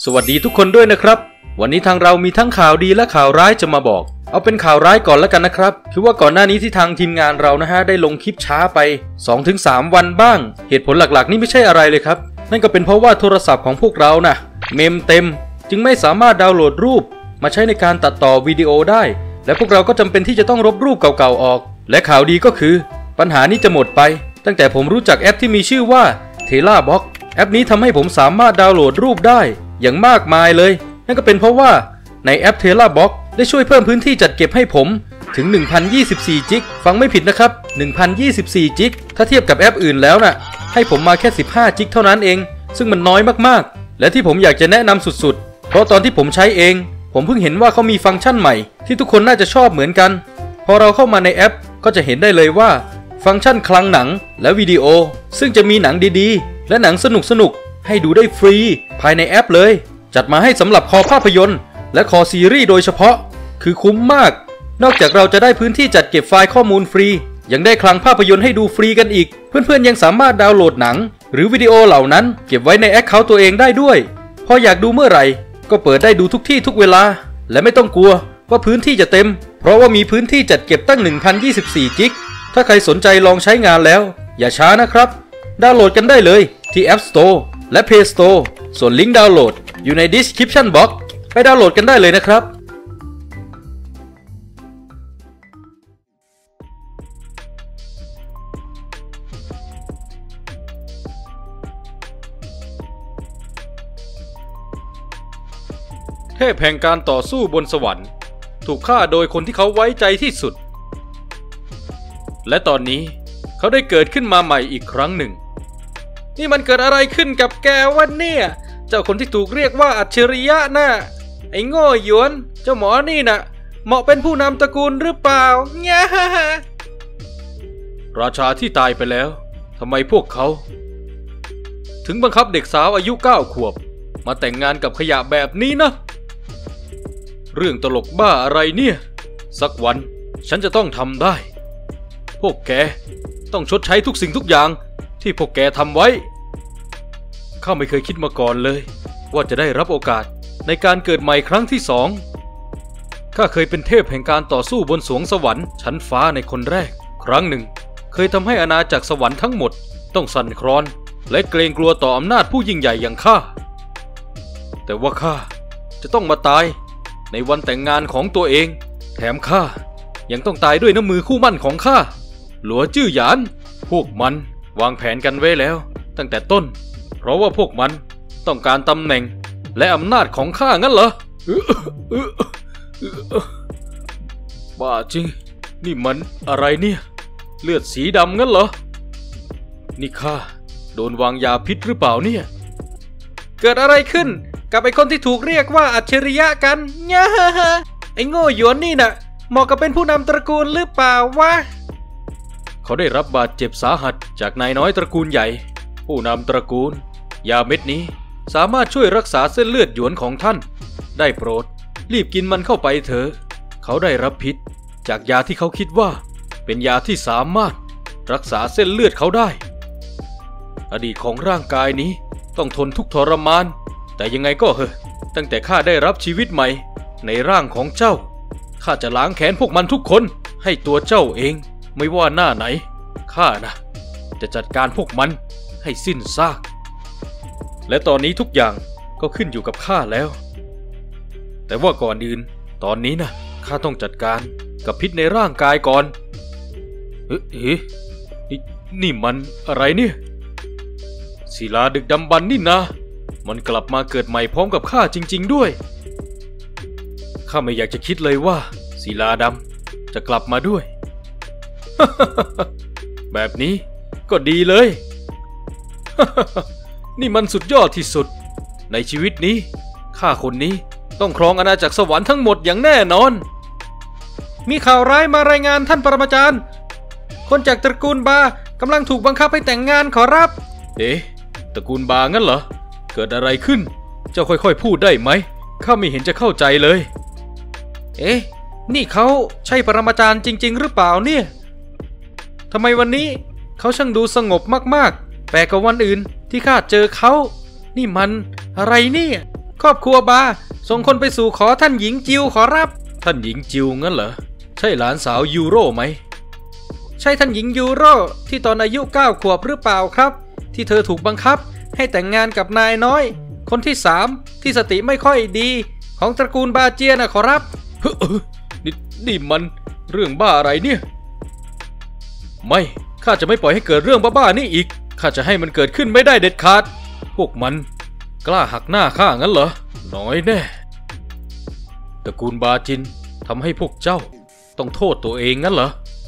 สวัสดีทุกคนด้วยนะครับวันนี้ทางเรามีทั้งข่าวดีและข่าวร้ายจะมาบอกเอาเป็นข่าวร้ายก่อนแล้วกันนะครับคือว่าก่อนหน้านี้ที่ทางทีมงานเราได้ลงคลิปช้าไป 2-3 วันบ้างเหตุผลหลักๆนี่ไม่ใช่อะไรเลยครับนั่นก็เป็นเพราะว่าโทรศัพท์ของพวกเราเมมเต็มจึงไม่สามารถดาวน์โหลดรูปมาใช้ในการตัดต่อวิดีโอได้และพวกเราก็จำเป็นที่จะต้องลบรูปเก่าๆออกและข่าวดีก็คือปัญหานี้จะหมดไปตั้งแต่ผมรู้จักแอปที่มีชื่อว่า Telabox แอปนี้ทำให้ผมสามารถดาวน์โหลดรูปได้อย่างมากมายเลยนั่นก็เป็นเพราะว่าในแอป Telabox ได้ช่วยเพิ่มพื้นที่จัดเก็บให้ผมถึง 1024 จิกฟังไม่ผิดนะครับ 1024 จิกถ้าเทียบกับแอปอื่นแล้วให้ผมมาแค่ 15 จิกเท่านั้นเองซึ่งมันน้อยมากๆและที่ผมอยากจะแนะนำสุดๆเพราะตอนที่ผมใช้เองผมเพิ่งเห็นว่าเขามีฟังก์ชันใหม่ที่ทุกคนน่าจะชอบเหมือนกันพอเราเข้ามาในแอปก็จะเห็นได้เลยว่าฟังก์ชันคลังหนังและวิดีโอซึ่งจะมีหนังดีๆและหนังสนุกๆให้ดูได้ฟรีภายในแอปเลยจัดมาให้สำหรับคอภาพยนตร์และคอซีรีส์โดยเฉพาะคือคุ้มมากนอกจากเราจะได้พื้นที่จัดเก็บไฟล์ข้อมูลฟรียังได้คลังภาพยนตร์ให้ดูฟรีกันอีกเพื่อนๆยังสามารถดาวน์โหลดหนังหรือวิดีโอเหล่านั้นเก็บไว้ในแอคเคาท์ตัวเองได้ด้วยพออยากดูเมื่อไหร่ก็เปิดได้ดูทุกที่ทุกเวลาและไม่ต้องกลัวว่าพื้นที่จะเต็มเพราะว่ามีพื้นที่จัดเก็บตั้ง 1024 จิกถ้าใครสนใจลองใช้งานแล้วอย่าช้านะครับดาวน์โหลดกันได้เลยที่ App Store และ Play Store ส่วนลิงก์ดาวน์โหลดอยู่ใน Description Box ไปดาวน์โหลดกันได้เลยนะครับเทพแห่งการต่อสู้บนสวรรค์ถูกฆ่าโดยคนที่เขาไว้ใจที่สุดและตอนนี้เขาได้เกิดขึ้นมาใหม่อีกครั้งหนึ่งนี่มันเกิดอะไรขึ้นกับแกวะเนี่ยเจ้าคนที่ถูกเรียกว่าอัจฉริยะไอ้โง่หยวนเจ้าหมอนี่เหมาะเป็นผู้นำตระกูลหรือเปล่าเนี่ยราชาที่ตายไปแล้วทำไมพวกเขาถึงบังคับเด็กสาวอายุ9 ขวบมาแต่งงานกับขยะแบบนี้นะเรื่องตลกบ้าอะไรเนี่ยสักวันฉันจะต้องทำได้พวกแกต้องชดใช้ทุกสิ่งทุกอย่างที่พวกแกทำไว้ข้าไม่เคยคิดมาก่อนเลยว่าจะได้รับโอกาสในการเกิดใหม่ครั้งที่2ข้าเคยเป็นเทพแห่งการต่อสู้บนสวงสวรรค์ชั้นฟ้าในคนแรกครั้งหนึ่งเคยทำให้อาณาจักรสวรรค์ทั้งหมดต้องสั่นคลอนและเกรงกลัวต่ออำนาจผู้ยิ่งใหญ่อย่างข้าแต่ว่าข้าจะต้องมาตายในวันแต่งงานของตัวเองแถมข้ายังต้องตายด้วยน้ำมือคู่มั่นของข้าหลัวจื้อหยานพวกมันวางแผนกันไว้แล้วตั้งแต่ต้นเพราะว่าพวกมันต้องการตำแหน่งและอำนาจของข้างั้นเหรอบ้าจริงนี่มันอะไรเนี่ยเลือดสีดำงั้นเหรอนี่ข้าโดนวางยาพิษหรือเปล่าเนี่ยเกิดอะไรขึ้นกับไอ้คนที่ถูกเรียกว่าอัจฉริยะกันเนี่ยไอ้โง่หยวนนี่เหมาะกับเป็นผู้นำตระกูลหรือเปล่าวะเขาได้รับบาดเจ็บสาหัสจากนายน้อยตระกูลใหญ่ผู้นำตระกูลยาเม็ดนี้สามารถช่วยรักษาเส้นเลือดหยวนของท่านได้โปรดรีบกินมันเข้าไปเถอะเขาได้รับพิษจากยาที่เขาคิดว่าเป็นยาที่สามารถรักษาเส้นเลือดเขาได้อดีตของร่างกายนี้ต้องทนทุกข์ทรมานแต่ยังไงก็เหอะตั้งแต่ข้าได้รับชีวิตใหม่ในร่างของเจ้าข้าจะล้างแค้นพวกมันทุกคนให้ตัวเจ้าเองไม่ว่าหน้าไหนข้าจะจัดการพวกมันให้สิ้นซากและตอนนี้ทุกอย่างก็ขึ้นอยู่กับข้าแล้วแต่ว่าก่อนอื่นตอนนี้ข้าต้องจัดการกับพิษในร่างกายก่อนนี่มันอะไรเนี่ยศิลาดึกดำบรรพ์นี่นะมันกลับมาเกิดใหม่พร้อมกับข้าจริงๆด้วยข้าไม่อยากจะคิดเลยว่าศิลาดำจะกลับมาด้วย แบบนี้ก็ดีเลย นี่มันสุดยอดที่สุดในชีวิตนี้ข้าคนนี้ต้องครองอาณาจักรสวรรค์ทั้งหมดอย่างแน่นอนมีข่าวร้ายมารายงานท่านปรมาจารย์คนจากตระกูลบากำลังถูกบังคับให้แต่งงานขอรับตระกูลบางั้นเหรอเกิดอะไรขึ้นเจ้าค่อยๆพูดได้ไหมข้าไม่เห็นจะเข้าใจเลยนี่เขาใช่ปรมาจารย์จริงๆหรือเปล่าเนี่ยทำไมวันนี้เขาช่างดูสงบมากๆแปลกกว่าวันอื่นที่ข้าเจอเขานี่มันอะไรเนี่ยครอบครัวบาส่งคนไปสู่ขอท่านหญิงจิวขอรับท่านหญิงจิวงั้นเหรอใช่หลานสาวยูโรไหมใช่ท่านหญิงยูโรที่ตอนอายุ9 ขวบหรือเปล่าครับที่เธอถูกบังคับให้แต่งงานกับนายน้อยคนที่3ที่สติไม่ค่อยดีของตระกูลบาเจียนะขอรับนี่มันเรื่องบ้าอะไรเนี่ยไม่ข้าจะไม่ปล่อยให้เกิดเรื่องบ้าๆนี่อีกข้าจะให้มันเกิดขึ้นไม่ได้เด็ดขาดพวกมันกล้าหักหน้าข้างั้นเหรอน้อยแน่ตระกูลบาจินทำให้พวกเจ้าต้องโทษตัวเองงั้นเหรอ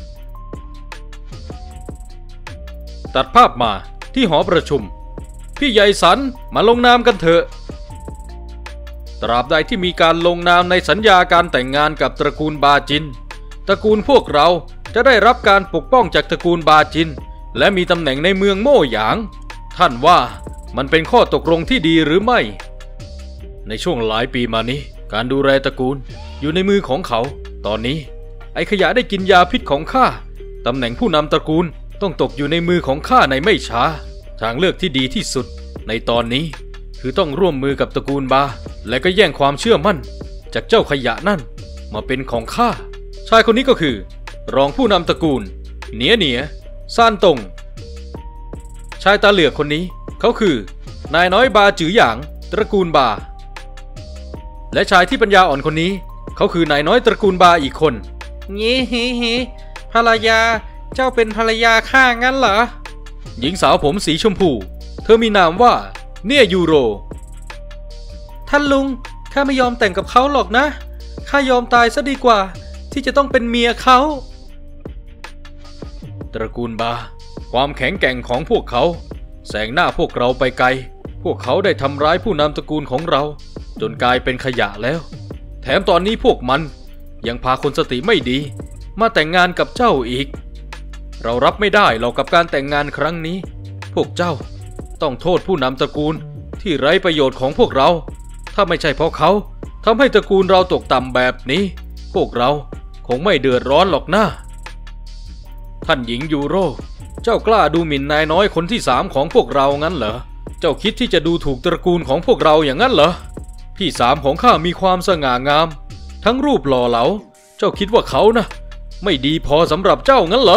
ตัดภาพมาที่หอประชุมพี่ใหญ่สันมาลงนามกันเถอะตราบใดที่มีการลงนามในสัญญาการแต่งงานกับตระกูลบาจินตระกูลพวกเราจะได้รับการปกป้องจากตระกูลบาจินและมีตำแหน่งในเมืองโม่หยางท่านว่ามันเป็นข้อตกลงที่ดีหรือไม่ในช่วงหลายปีมานี้การดูแลตระกูลอยู่ในมือของเขาตอนนี้ไอ้ขยะได้กินยาพิษของข้าตำแหน่งผู้นำตระกูลต้องตกอยู่ในมือของข้าในไม่ช้าทางเลือกที่ดีที่สุดในตอนนี้คือต้องร่วมมือกับตระกูลบาและก็แย่งความเชื่อมั่นจากเจ้าขยะนั่นมาเป็นของข้าชายคนนี้ก็คือรองผู้นำตระกูลเหนียซานตงชายตาเหลือกคนนี้เขาคือนายน้อยบาจือหยางตระกูลบาและชายที่ปัญญาอ่อนคนนี้เขาคือนายน้อยตระกูลบาอีกคนงี้ฮิภรรยาเจ้าเป็นภรรยาข้างั้นเหรอหญิงสาวผมสีชมพูเธอมีนามว่าเนี่ยยูโรท่านลุงข้าไม่ยอมแต่งกับเขาหรอกนะข้ายอมตายซะดีกว่าที่จะต้องเป็นเมียเขาตระกูลบาความแข็งแกร่งของพวกเขาแซงหน้าพวกเราไปไกลพวกเขาได้ทำร้ายผู้นำตระกูลของเราจนกลายเป็นขยะแล้วแถมตอนนี้พวกมันยังพาคนสติไม่ดีมาแต่งงานกับเจ้าอีกเรารับไม่ได้หรอกกับการแต่งงานครั้งนี้พวกเจ้าต้องโทษผู้นำตระกูลที่ไร้ประโยชน์ของพวกเราถ้าไม่ใช่เพราะเขาทำให้ตระกูลเราตกต่ำแบบนี้พวกเราคงไม่เดือดร้อนหรอกนะท่านหญิงยูโรเจ้ากล้าดูหมิ่นนายน้อยคนที่3ของพวกเรางั้นเหรอเจ้าคิดที่จะดูถูกตระกูลของพวกเราอย่างนั้นเหรอพี่3ของข้ามีความสง่างามทั้งรูปหล่อเหลาเจ้าคิดว่าเขานะไม่ดีพอสำหรับเจ้างั้นเหรอ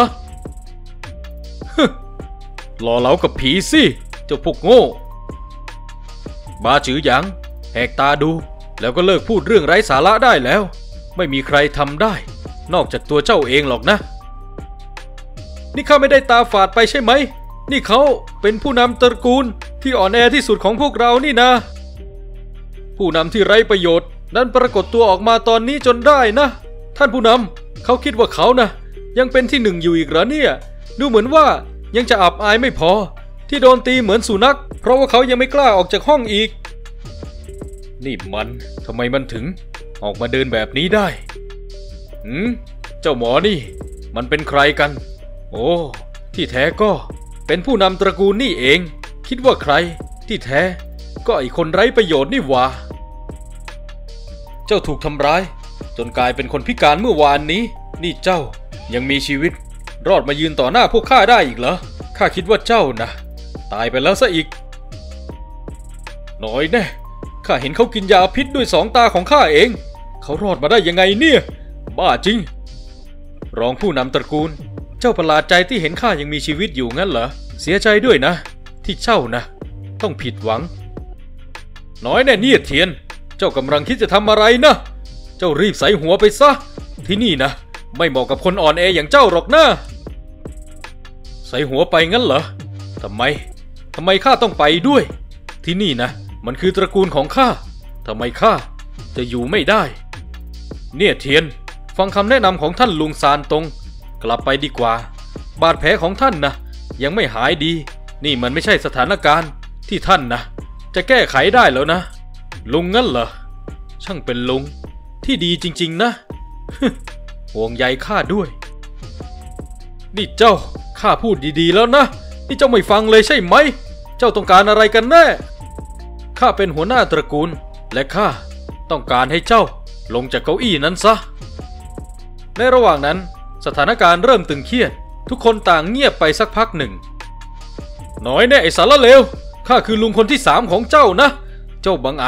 หล่อเหลากับผีสิเจ้าพวกโง่บาจือหยางแหกตาดูแล้วก็เลิกพูดเรื่องไร้สาระได้แล้วไม่มีใครทำได้นอกจากตัวเจ้าเองหรอกนะนี่ข้าไม่ได้ตาฝาดไปใช่ไหมนี่เขาเป็นผู้นำตระกูลที่อ่อนแอที่สุดของพวกเรานี่นะผู้นำที่ไร้ประโยชน์นั้นปรากฏตัวออกมาตอนนี้จนได้นะท่านผู้นำเขาคิดว่าเขานะยังเป็นที่1อยู่อีกเหรอเนี่ยดูเหมือนว่ายังจะอับอายไม่พอที่โดนตีเหมือนสุนัขเพราะว่าเขายังไม่กล้าออกจากห้องอีกนี่มันทำไมมันถึงออกมาเดินแบบนี้ได้เจ้าหมอนี่มันเป็นใครกันโอ้ที่แท้ก็เป็นผู้นำตระกูลนี่เองคิดว่าใครที่แท้ก็ไอคนไร้ประโยชน์นี่หว่าเจ้าถูกทำร้ายจนกลายเป็นคนพิการเมื่อวานนี้นี่เจ้ายังมีชีวิตรอดมายืนต่อหน้าพวกข้าได้อีกเหรอข้าคิดว่าเจ้านะตายไปแล้วซะอีกน้อยแน่ข้าเห็นเขากินยาพิษด้วย2 ตาของข้าเองเขารอดมาได้ยังไงเนี่ยบ้าจริงรองผู้นำตระกูลเจ้าประหลาดใจที่เห็นข้ายังมีชีวิตอยู่งั้นเหรอเสียใจด้วยนะที่เจ้านะต้องผิดหวังน้อยแน่เนี่ยเทียนเจ้ากำลังคิดจะทำอะไรนะเจ้ารีบใส่หัวไปซะที่นี่นะไม่เหมาะกับคนอ่อนแออย่างเจ้าหรอกนะใส่หัวไปงั้นเหรอทำไมข้าต้องไปด้วยที่นี่นะมันคือตระกูลของข้าทำไมข้าจะอยู่ไม่ได้เนี่ยเทียนฟังคำแนะนำของท่านลุงซานตงกลับไปดีกว่าบาดแผลของท่านนะยังไม่หายดีนี่มันไม่ใช่สถานการณ์ที่ท่านนะจะแก้ไขได้แล้วนะลุงงั้นเหรอช่างเป็นลุงที่ดีจริงๆนะ ห่วงใยข้าด้วยนี่เจ้าข้าพูดดีๆแล้วนะนี่เจ้าไม่ฟังเลยใช่ไหมเจ้าต้องการอะไรกันแน่ข้าเป็นหัวหน้าตระกูลและข้าต้องการให้เจ้าลงจากเก้าอี้นั้นซะในระหว่างนั้นสถานการณ์เริ่มตึงเครียดทุกคนต่างเงียบไปสักพักหนึ่งน้อยแน่ไอ้สารเลวข้าคือลุงคนที่3ของเจ้านะเจ้าบังอาจ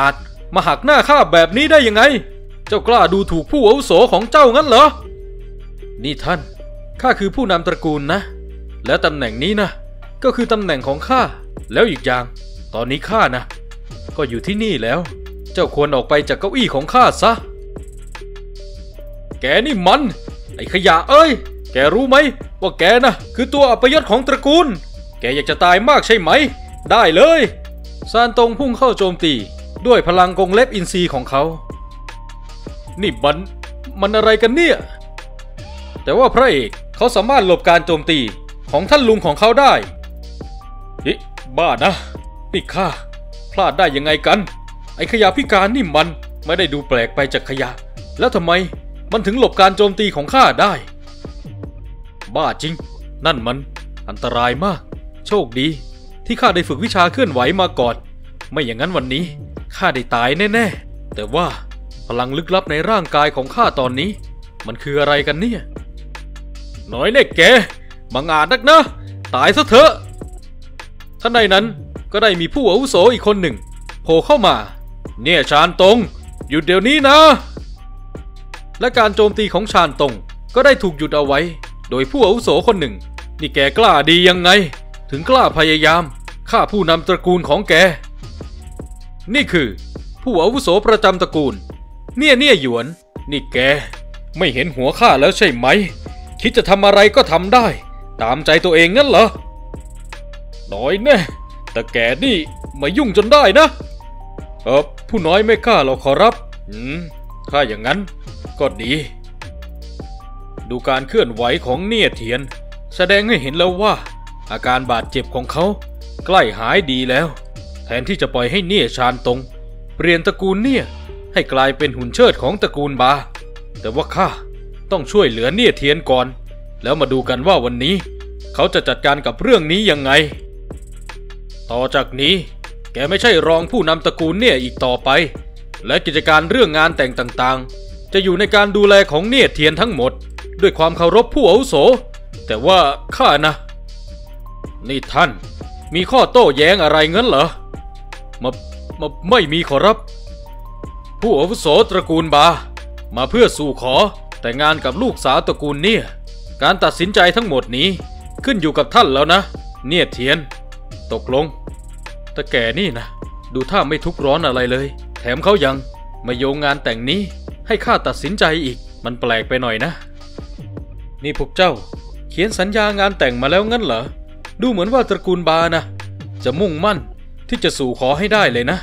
มาหักหน้าข้าแบบนี้ได้ยังไงเจ้ากล้าดูถูกผู้อาวุโสของเจ้างั้นเหรอนี่ท่านข้าคือผู้นำตระกูลนะและตำแหน่งนี้นะก็คือตำแหน่งของข้าแล้วอีกอย่างตอนนี้ข้านะก็อยู่ที่นี่แล้วเจ้าควรออกไปจากเก้าอี้ของข้าซะแกนี่มันไอ้ขยะเอ้ยแกรู้ไหมว่าแกนะคือตัวอัปยศของตระกูลแกอยากจะตายมากใช่ไหมได้เลยซานตงพุ่งเข้าโจมตีด้วยพลังกงเล็บอินทรีย์ของเขานี่มันอะไรกันเนี่ยแต่ว่าพระเอกเขาสามารถหลบการโจมตีของท่านลุงของเขาได้บ้านะนี่ข้าพลาดได้ยังไงกันไอ้ขยะพิการนี่มันไม่ได้ดูแปลกไปจากขยะแล้วทำไมมันถึงหลบการโจมตีของข้าได้บ้าจริงนั่นมันอันตรายมากโชคดีที่ข้าได้ฝึกวิชาเคลื่อนไหวมาก่อนไม่อย่างนั้นวันนี้ข้าได้ตายแน่ๆแต่ว่าพลังลึกลับในร่างกายของข้าตอนนี้มันคืออะไรกันเนี่ยน้อยแน่แกบังอาจนักนะตายซะเถอะท่านใดนั้นก็ได้มีผู้อาวุโสอีกคนหนึ่งโผล่เข้ามาเนี่ยชานตงหยุดเดี๋ยวนี้นะและการโจมตีของชานตงก็ได้ถูกหยุดเอาไว้โดยผู้อาวุโสคนหนึ่งนี่แกกล้าดียังไงถึงกล้าพยายามฆ่าผู้นำตระกูลของแกนี่คือผู้อาวุโสประจำตระกูลเนี่ยหยวนนี่แกไม่เห็นหัวข้าแล้วใช่ไหมคิดจะทำอะไรก็ทำได้ตามใจตัวเองงั้นเหรอน้อยแน่แต่แกนี่มายุ่งจนได้นะผู้น้อยไม่กล้าหรอกขอรับถ้าอย่างนั้นก็ดีดูการเคลื่อนไหวของเนี่ยเทียนแสดงให้เห็นแล้วว่าอาการบาดเจ็บของเขาใกล้หายดีแล้วแทนที่จะปล่อยให้เนี่ยชานตงเปลี่ยนตระกูลเนี่ยให้กลายเป็นหุ่นเชิดของตระกูลบาแต่ว่าข้าต้องช่วยเหลือเนี่ยเทียนก่อนแล้วมาดูกันว่าวันนี้เขาจะจัดการกับเรื่องนี้ยังไงต่อจากนี้แกไม่ใช่รองผู้นำตระกูลเนี่ยอีกต่อไปและกิจการเรื่องงานแต่งต่างๆจะอยู่ในการดูแลของเนี่ยเทียนทั้งหมดด้วยความเคารพผู้อาวุโสแต่ว่าข้านะนี่ท่านมีข้อโต้แย้งอะไรงั้นเหรอไม่มีขอรับผู้อาวุโสตระกูลบามาเพื่อสู่ขอแต่งงานกับลูกสาวตระกูลเนี่ยการตัดสินใจทั้งหมดนี้ขึ้นอยู่กับท่านแล้วนะเนี่ยเทียนตกลงแต่แกนี่นะดูท่าไม่ทุกข์ร้อนอะไรเลยแถมเขายังมาโยงงานแต่งนี้ให้ข้าตัดสินใจอีกมันแปลกไปหน่อยนะนี่พวกเจ้าเขียนสัญญางานแต่งมาแล้วงั้นเหรอดูเหมือนว่าตระกูลบานะจะมุ่งมั่นที่จะสู่ขอให้ได้เลยนะ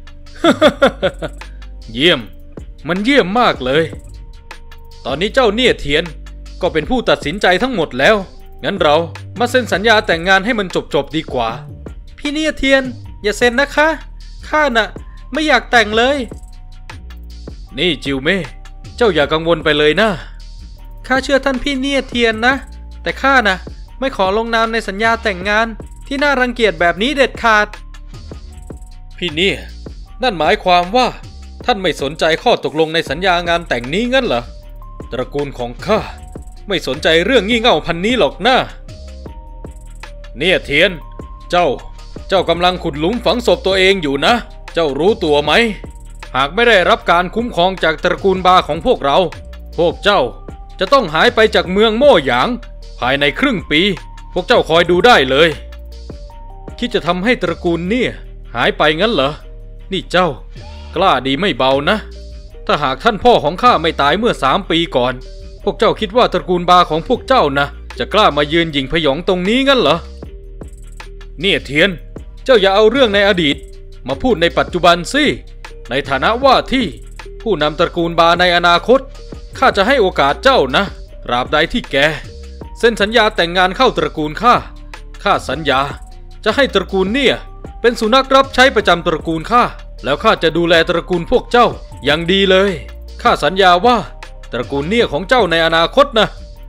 เยี่ยมมันเยี่ยมมากเลยตอนนี้เจ้าเนี่ยเทียนก็เป็นผู้ตัดสินใจทั้งหมดแล้วงั้นเรามาเซ็นสัญญาแต่งงานให้มันจบดีกว่าพี่เนี่ยเทียนอย่าเซ็นนะคะข้าน่ะไม่อยากแต่งเลยนี่จิวเม่เจ้าอย่ากังวลไปเลยนะข้าเชื่อท่านพี่เนี่ยเทียนนะแต่ข้าน่ะไม่ขอลงนามในสัญญาแต่งงานที่น่ารังเกียจแบบนี้เด็ดขาดพี่เนี่ยนั่นหมายความว่าท่านไม่สนใจข้อตกลงในสัญญางานแต่งนี้งั้นเหรอตระกูลของข้าไม่สนใจเรื่องงี่เง่าพันนี้หรอกนะเนี่ยเทียนเจ้ากำลังขุดหลุมฝังศพตัวเองอยู่นะเจ้ารู้ตัวไหมหากไม่ได้รับการคุ้มครองจากตระกูลบาของพวกเราพวกเจ้าจะต้องหายไปจากเมืองโม่หยางภายในครึ่งปีพวกเจ้าคอยดูได้เลยคิดจะทำให้ตระกูลเนี่ยหายไปงั้นเหรอนี่เจ้ากล้าดีไม่เบานะถ้าหากท่านพ่อของข้าไม่ตายเมื่อ3 ปีก่อนพวกเจ้าคิดว่าตระกูลบาของพวกเจ้านะจะกล้ามายืนหยิ่งพยองตรงนี้งั้นเหรอเนี่ยเทียนเจ้าอย่าเอาเรื่องในอดีตมาพูดในปัจจุบันสิในฐานะว่าที่ผู้นำตระกูลบาในอนาคตข้าจะให้โอกาสเจ้านะตราบใดที่แกเซ็นสัญญาแต่งงานเข้าตระกูลข้าสัญญาจะให้ตระกูลเนี่ยเป็นสุนัขรับใช้ประจำตระกูลข้าแล้วข้าจะดูแลตระกูลพวกเจ้าอย่างดีเลยข้าสัญญาว่าตระกูลเนี่ยของเจ้าในอนาคตนะ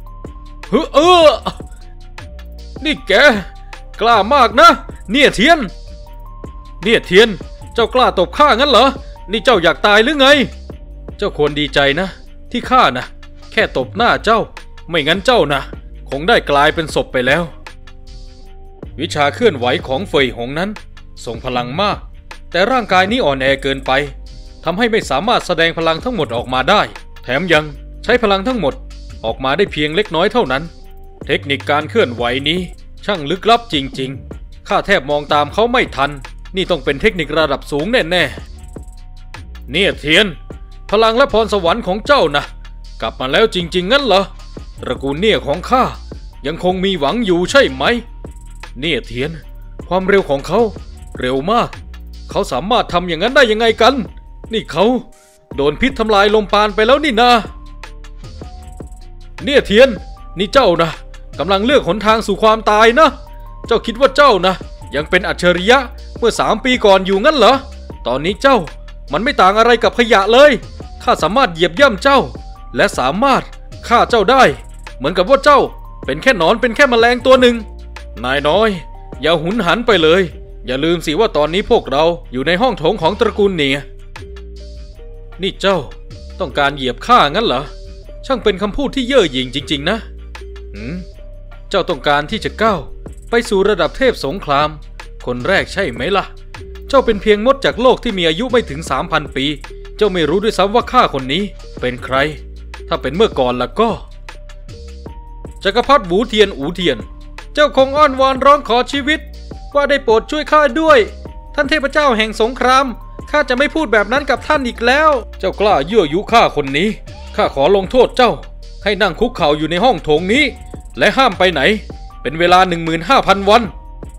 นี่แกกล้ามากนะเนี่ยเทียนเจ้ากล้าตบข้างั้นเหรอนี่เจ้าอยากตายหรือไงเจ้าควรดีใจนะที่ข้านะแค่ตบหน้าเจ้าไม่งั้นเจ้านะคงได้กลายเป็นศพไปแล้ววิชาเคลื่อนไหวของเฟยหงนั้นทรงพลังมากแต่ร่างกายนี้อ่อนแอเกินไปทำให้ไม่สามารถแสดงพลังทั้งหมดออกมาได้แถมยังใช้พลังทั้งหมดออกมาได้เพียงเล็กน้อยเท่านั้นเทคนิคการเคลื่อนไหวนี้ช่างลึกลับจริงๆข้าแทบมองตามเขาไม่ทันนี่ต้องเป็นเทคนิคระดับสูงแน่ๆเนี่ยเทียนพลังและพรสวรรค์ของเจ้านะกลับมาแล้วจริงๆงั้นเหรอตระกูลเนี่ยของข้ายังคงมีหวังอยู่ใช่ไหมเนี่ยเทียนความเร็วของเขาเร็วมากเขาสามารถทำอย่างนั้นได้ยังไงกันนี่เขาโดนพิษทำลายลมปราณไปแล้วนี่นาเนี่ยเทียนนี่เจ้านะกำลังเลือกหนทางสู่ความตายนะเจ้าคิดว่าเจ้านะยังเป็นอัจฉริยะเมื่อ3 ปีก่อนอยู่งั้นเหรอตอนนี้เจ้ามันไม่ต่างอะไรกับขยะเลยข้าสามารถเหยียบย่ำเจ้าและสามารถฆ่าเจ้าได้เหมือนกับว่าเจ้าเป็นแค่หนอนเป็นแค่แมลงตัวหนึ่งนายน้อยอย่าหุนหันไปเลยอย่าลืมสิว่าตอนนี้พวกเราอยู่ในห้องโถงของตระกูลเนียนี่เจ้าต้องการเหยียบข้างั้นเหรอช่างเป็นคำพูดที่เย่อหยิ่งจริงๆนะเจ้าต้องการที่จะก้าวไปสู่ระดับเทพสงครามคนแรกใช่ไหมล่ะเจ้าเป็นเพียงมดจากโลกที่มีอายุไม่ถึง 3,000 ปีเจ้าไม่รู้ด้วยซ้ำว่าข้าคนนี้เป็นใครถ้าเป็นเมื่อก่อนล่ะก็จักรพรรดิอูเทียนเจ้าคงอ้อนวอนร้องขอชีวิตว่าได้โปรดช่วยข้าด้วยท่านเทพเจ้าแห่งสงครามข้าจะไม่พูดแบบนั้นกับท่านอีกแล้วเจ้ากล้ายั่วยุข้าคนนี้ข้าขอลงโทษเจ้าให้นั่งคุกเข่าอยู่ในห้องโถงนี้และห้ามไปไหนเป็นเวลา 15,000 วัน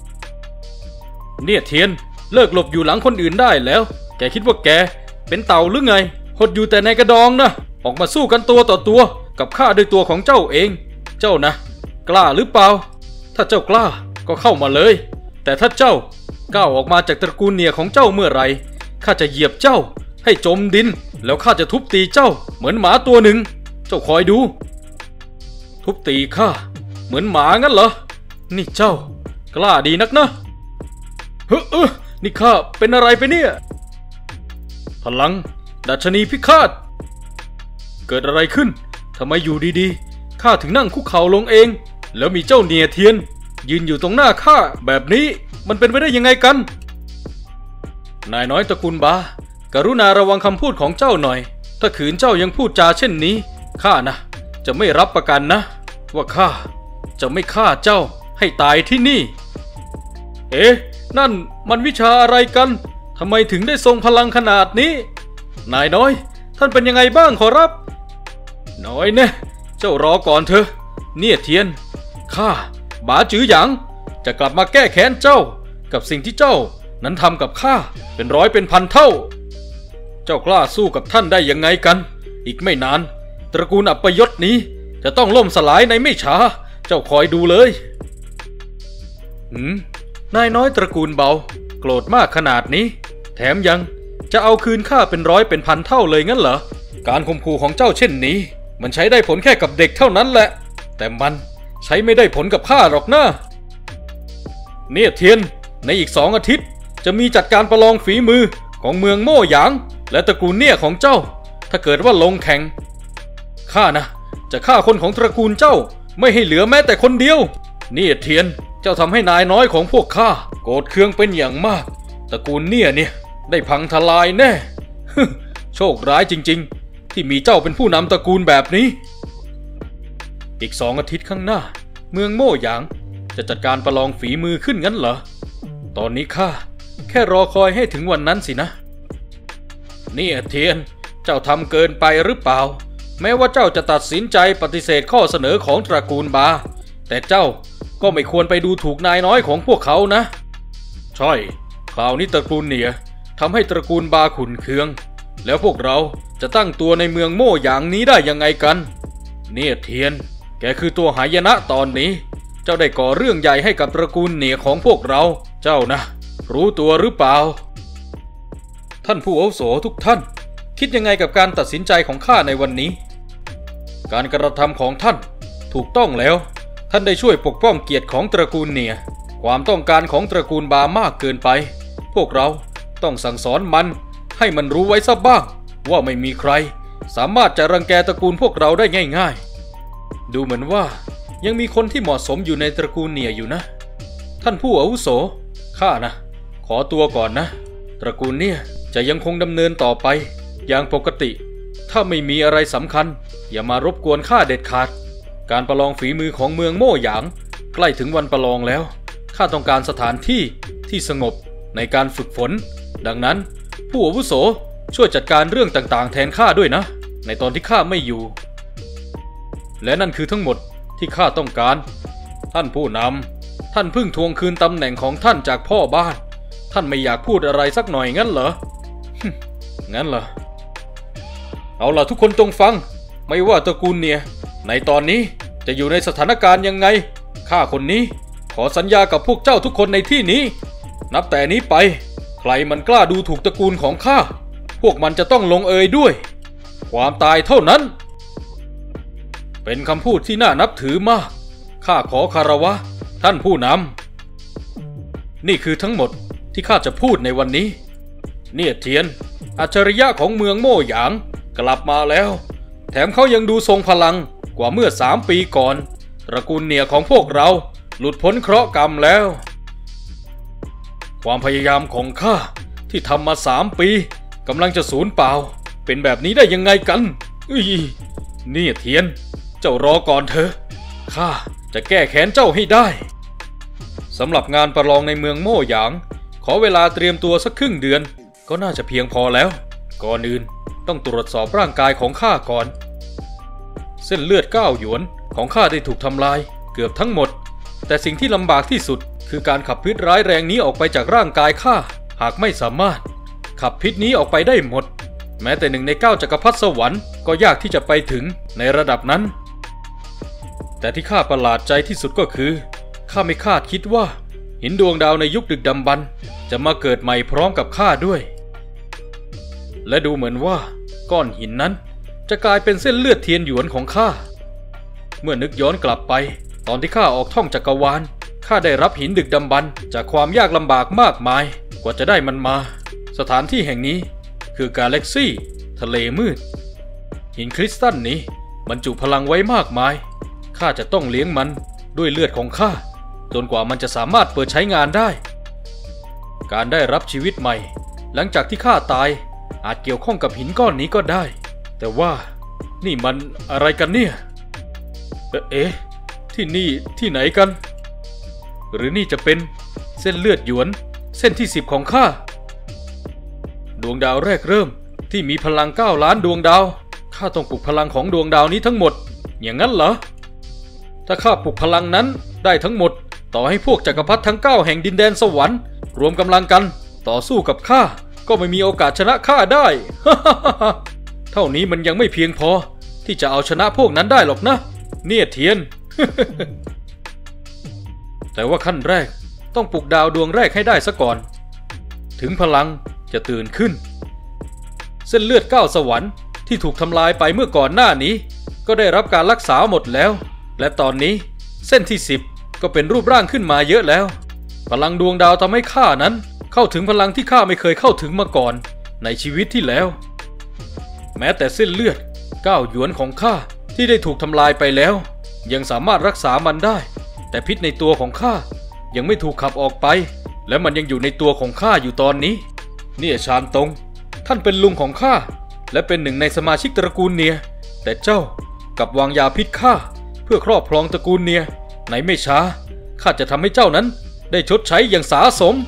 เนี่ยเทียนเลิกหลบอยู่หลังคนอื่นได้แล้วแกคิดว่าแกเป็นเต่าหรือไงหดอยู่แต่ในกระดองนะออกมาสู้กันตัวต่อตัวกับข้าด้วยตัวของเจ้าเองเจ้านะกล้าหรือเปล่าถ้าเจ้ากล้าก็เข้ามาเลยแต่ถ้าเจ้าก้าวออกมาจากตระกูลเนียของเจ้าเมื่อไรข้าจะเหยียบเจ้าให้จมดินแล้วข้าจะทุบตีเจ้าเหมือนหมาตัวหนึ่งเจ้าคอยดูทุบตีข้าเหมือนหมางั้นเหรอนี่เจ้ากล้าดีนักนะนี่ข้าเป็นอะไรไปเนี่ยพลังดัชนีพิฆาตเกิดอะไรขึ้นทำไมอยู่ดีๆข้าถึงนั่งคุกเข่าลงเองแล้วมีเจ้าเนียเทียนยืนอยู่ตรงหน้าข้าแบบนี้มันเป็นไปได้ยังไงกันนายน้อยตระกูลบากรุณาระวังคำพูดของเจ้าหน่อยถ้าขืนเจ้ายังพูดจาเช่นนี้ข้านะจะไม่รับประกันนะว่าข้าจะไม่ฆ่าเจ้าให้ตายที่นี่นั่นมันวิชาอะไรกันทำไมถึงได้ทรงพลังขนาดนี้นายน้อยท่านเป็นยังไงบ้างขอรับน้อยนะเจ้ารอก่อนเถอะเนี่ยเทียนข้าบาจือหยางจะกลับมาแก้แค้นเจ้ากับสิ่งที่เจ้านั้นทำกับข้าเป็นร้อยเป็นพันเท่าเจ้ากล้าสู้กับท่านได้ยังไงกันอีกไม่นานตระกูลอัปยศนี้จะต้องล่มสลายในไม่ช้าเจ้าคอยดูเลยนายน้อยตระกูลเบาโกรธมากขนาดนี้แถมยังจะเอาคืนข้าเป็นร้อยเป็นพันเท่าเลยงั้นเหรอการข่มขู่ของเจ้าเช่นนี้มันใช้ได้ผลแค่กับเด็กเท่านั้นแหละแต่มันใช้ไม่ได้ผลกับข้าหรอกนะเนี่ยเทียนในอีก2 อาทิตย์จะมีจัดการประลองฝีมือของเมืองโม่หยางและตระกูลเนี่ยของเจ้าถ้าเกิดว่าลงแข่งข้านะจะฆ่าคนของตระกูลเจ้าไม่ให้เหลือแม้แต่คนเดียวเนี่ยเทียนเจ้าทำให้นายน้อยของพวกข้าโกรธเคืองเป็นอย่างมากตระกูลเนี่ยได้พังทลายแน่ โชคร้ายจริงๆที่มีเจ้าเป็นผู้นำตระกูลแบบนี้อีก2 อาทิตย์ข้างหน้าเมืองโม่หยางจะจัดการประลองฝีมือขึ้นงั้นเหรอตอนนี้ข้าแค่รอคอยให้ถึงวันนั้นสินะเนี่ยเทียนเจ้าทำเกินไปหรือเปล่าแม้ว่าเจ้าจะตัดสินใจปฏิเสธข้อเสนอของตระกูลบาแต่เจ้าก็ไม่ควรไปดูถูกนายน้อยของพวกเขานะใช่คราวนี้ตระกูลเนียทำให้ตระกูลบาขุ่นเคืองแล้วพวกเราจะตั้งตัวในเมืองโม่หยางนี้ได้ยังไงกันเนี่ยเทียนแกคือตัวหายนะตอนนี้เจ้าได้ก่อเรื่องใหญ่ให้กับตระกูลเนียของพวกเราเจ้านะรู้ตัวหรือเปล่าท่านผู้อาวุโสทุกท่านคิดยังไงกับการตัดสินใจของข้าในวันนี้การกระทำของท่านถูกต้องแล้วท่านได้ช่วยปกป้องเกียรติของตระกูลเนียความต้องการของตระกูลบามากเกินไปพวกเราต้องสั่งสอนมันให้มันรู้ไว้ซะบ้างว่าไม่มีใครสามารถจะรังแกตระกูลพวกเราได้ง่ายๆดูเหมือนว่ายังมีคนที่เหมาะสมอยู่ในตระกูลเนียอยู่นะท่านผู้อาวุโสข้านะขอตัวก่อนนะตระกูลเนี่ยจะจะยังคงดำเนินต่อไปอย่างปกติถ้าไม่มีอะไรสำคัญอย่ามารบกวนข้าเด็ดขาดการประลองฝีมือของเมืองโม่หยางใกล้ถึงวันประลองแล้วข้าต้องการสถานที่ที่สงบในการฝึกฝนดังนั้นผู้อาวุโสช่วยจัดการเรื่องต่างๆแทนข้าด้วยนะในตอนที่ข้าไม่อยู่และนั่นคือทั้งหมดที่ข้าต้องการท่านผู้นำท่านเพิ่งทวงคืนตำแหน่งของท่านจากพ่อบ้านท่านไม่อยากพูดอะไรสักหน่อยงั้นเหรอ งั้นเหรอเอาล่ะทุกคนจงฟังไม่ว่าตระกูลเนี่ยในตอนนี้จะอยู่ในสถานการณ์ยังไงข้าคนนี้ขอสัญญากับพวกเจ้าทุกคนในที่นี้นับแต่นี้ไปใครมันกล้าดูถูกตระกูลของข้าพวกมันจะต้องลงเอยด้วยความตายเท่านั้นเป็นคำพูดที่น่านับถือมากข้าขอคารวะท่านผู้นำนี่คือทั้งหมดที่ข้าจะพูดในวันนี้เนี่ยเทียนอัจฉริยะของเมืองโม่หยางกลับมาแล้วแถมเขายังดูทรงพลังกว่าเมื่อ3 ปีก่อนตระกูลเนี่ยของพวกเราหลุดพ้นเคราะห์กรรมแล้วความพยายามของข้าที่ทำมา3 ปีกำลังจะสูญเปล่าเป็นแบบนี้ได้ยังไงกันเนี่ยเทียนเจ้ารอก่อนเถอะข้าจะแก้แค้นเจ้าให้ได้สำหรับงานประลองในเมืองโม่หยางขอเวลาเตรียมตัวสักครึ่งเดือนก็น่าจะเพียงพอแล้วก่อนอื่นต้องตรวจสอบร่างกายของข้าก่อนเส้นเลือด9 หยวนของข้าได้ถูกทำลายเกือบทั้งหมดแต่สิ่งที่ลำบากที่สุดคือการขับพิษร้ายแรงนี้ออกไปจากร่างกายข้าหากไม่สามารถขับพิษนี้ออกไปได้หมดแม้แต่1 ใน 9จักรพรรดิสวรรค์ก็ยากที่จะไปถึงในระดับนั้นแต่ที่ข้าประหลาดใจที่สุดก็คือข้าไม่คาดคิดว่าหินดวงดาวในยุคดึกดำบรรพ์จะมาเกิดใหม่พร้อมกับข้าด้วยและดูเหมือนว่าก้อนหินนั้นจะกลายเป็นเส้นเลือดเทียนหยวนของข้าเมื่อนึกย้อนกลับไปตอนที่ข้าออกท่องจักรวาลข้าได้รับหินดึกดำบรรพ์จากความยากลำบากมากมายกว่าจะได้มันมาสถานที่แห่งนี้คือกาแล็กซี่ทะเลมืดหินคริสตัลนี้บรรจุพลังไว้มากมายข้าจะต้องเลี้ยงมันด้วยเลือดของข้าจนกว่ามันจะสามารถเปิดใช้งานได้การได้รับชีวิตใหม่หลังจากที่ข้าตายอาจเกี่ยวข้องกับหินก้อนนี้ก็ได้แต่ว่านี่มันอะไรกันเนี่ยที่นี่ที่ไหนกันหรือนี่จะเป็นเส้นเลือดหยวนเส้นที่10ของข้าดวงดาวแรกเริ่มที่มีพลัง9 ล้านดวงดาวข้าต้องปลุกพลังของดวงดาวนี้ทั้งหมดอย่างนั้นเหรอถ้าข้าปลุกพลังนั้นได้ทั้งหมดต่อให้พวกจักรพรรดิทั้ง9แห่งดินแดนสวรรค์รวมกำลังกันต่อสู้กับข้าก็ไม่มีโอกาสชนะข้าได้ เท่านี้มันยังไม่เพียงพอที่จะเอาชนะพวกนั้นได้หรอกนะเนี่ยเทียน แต่ว่าขั้นแรกต้องปลุกดาวดวงแรกให้ได้ซะก่อนถึงพลังจะตื่นขึ้นเส้นเลือด9 สวรรค์ที่ถูกทำลายไปเมื่อก่อนหน้านี้ก็ได้รับการรักษาหมดแล้วและตอนนี้เส้นที่10ก็เป็นรูปร่างขึ้นมาเยอะแล้วพลังดวงดาวทำให้ข้านั้นเข้าถึงพลังที่ข้าไม่เคยเข้าถึงมาก่อนในชีวิตที่แล้วแม้แต่เส้นเลือด9 หยวนของข้าที่ได้ถูกทำลายไปแล้วยังสามารถรักษามันได้แต่พิษในตัวของข้ายังไม่ถูกขับออกไปและมันยังอยู่ในตัวของข้าอยู่ตอนนี้เนี่ยชานตงท่านเป็นลุงของข้าและเป็นหนึ่งในสมาชิกตระกูลเนียแต่เจ้ากลับวางยาพิษข้าเพื่อครอบครองตระกูลเนียไหนไม่ช้าข้าจะทำให้เจ้านั้นได้ชดใช้อย่างสาสม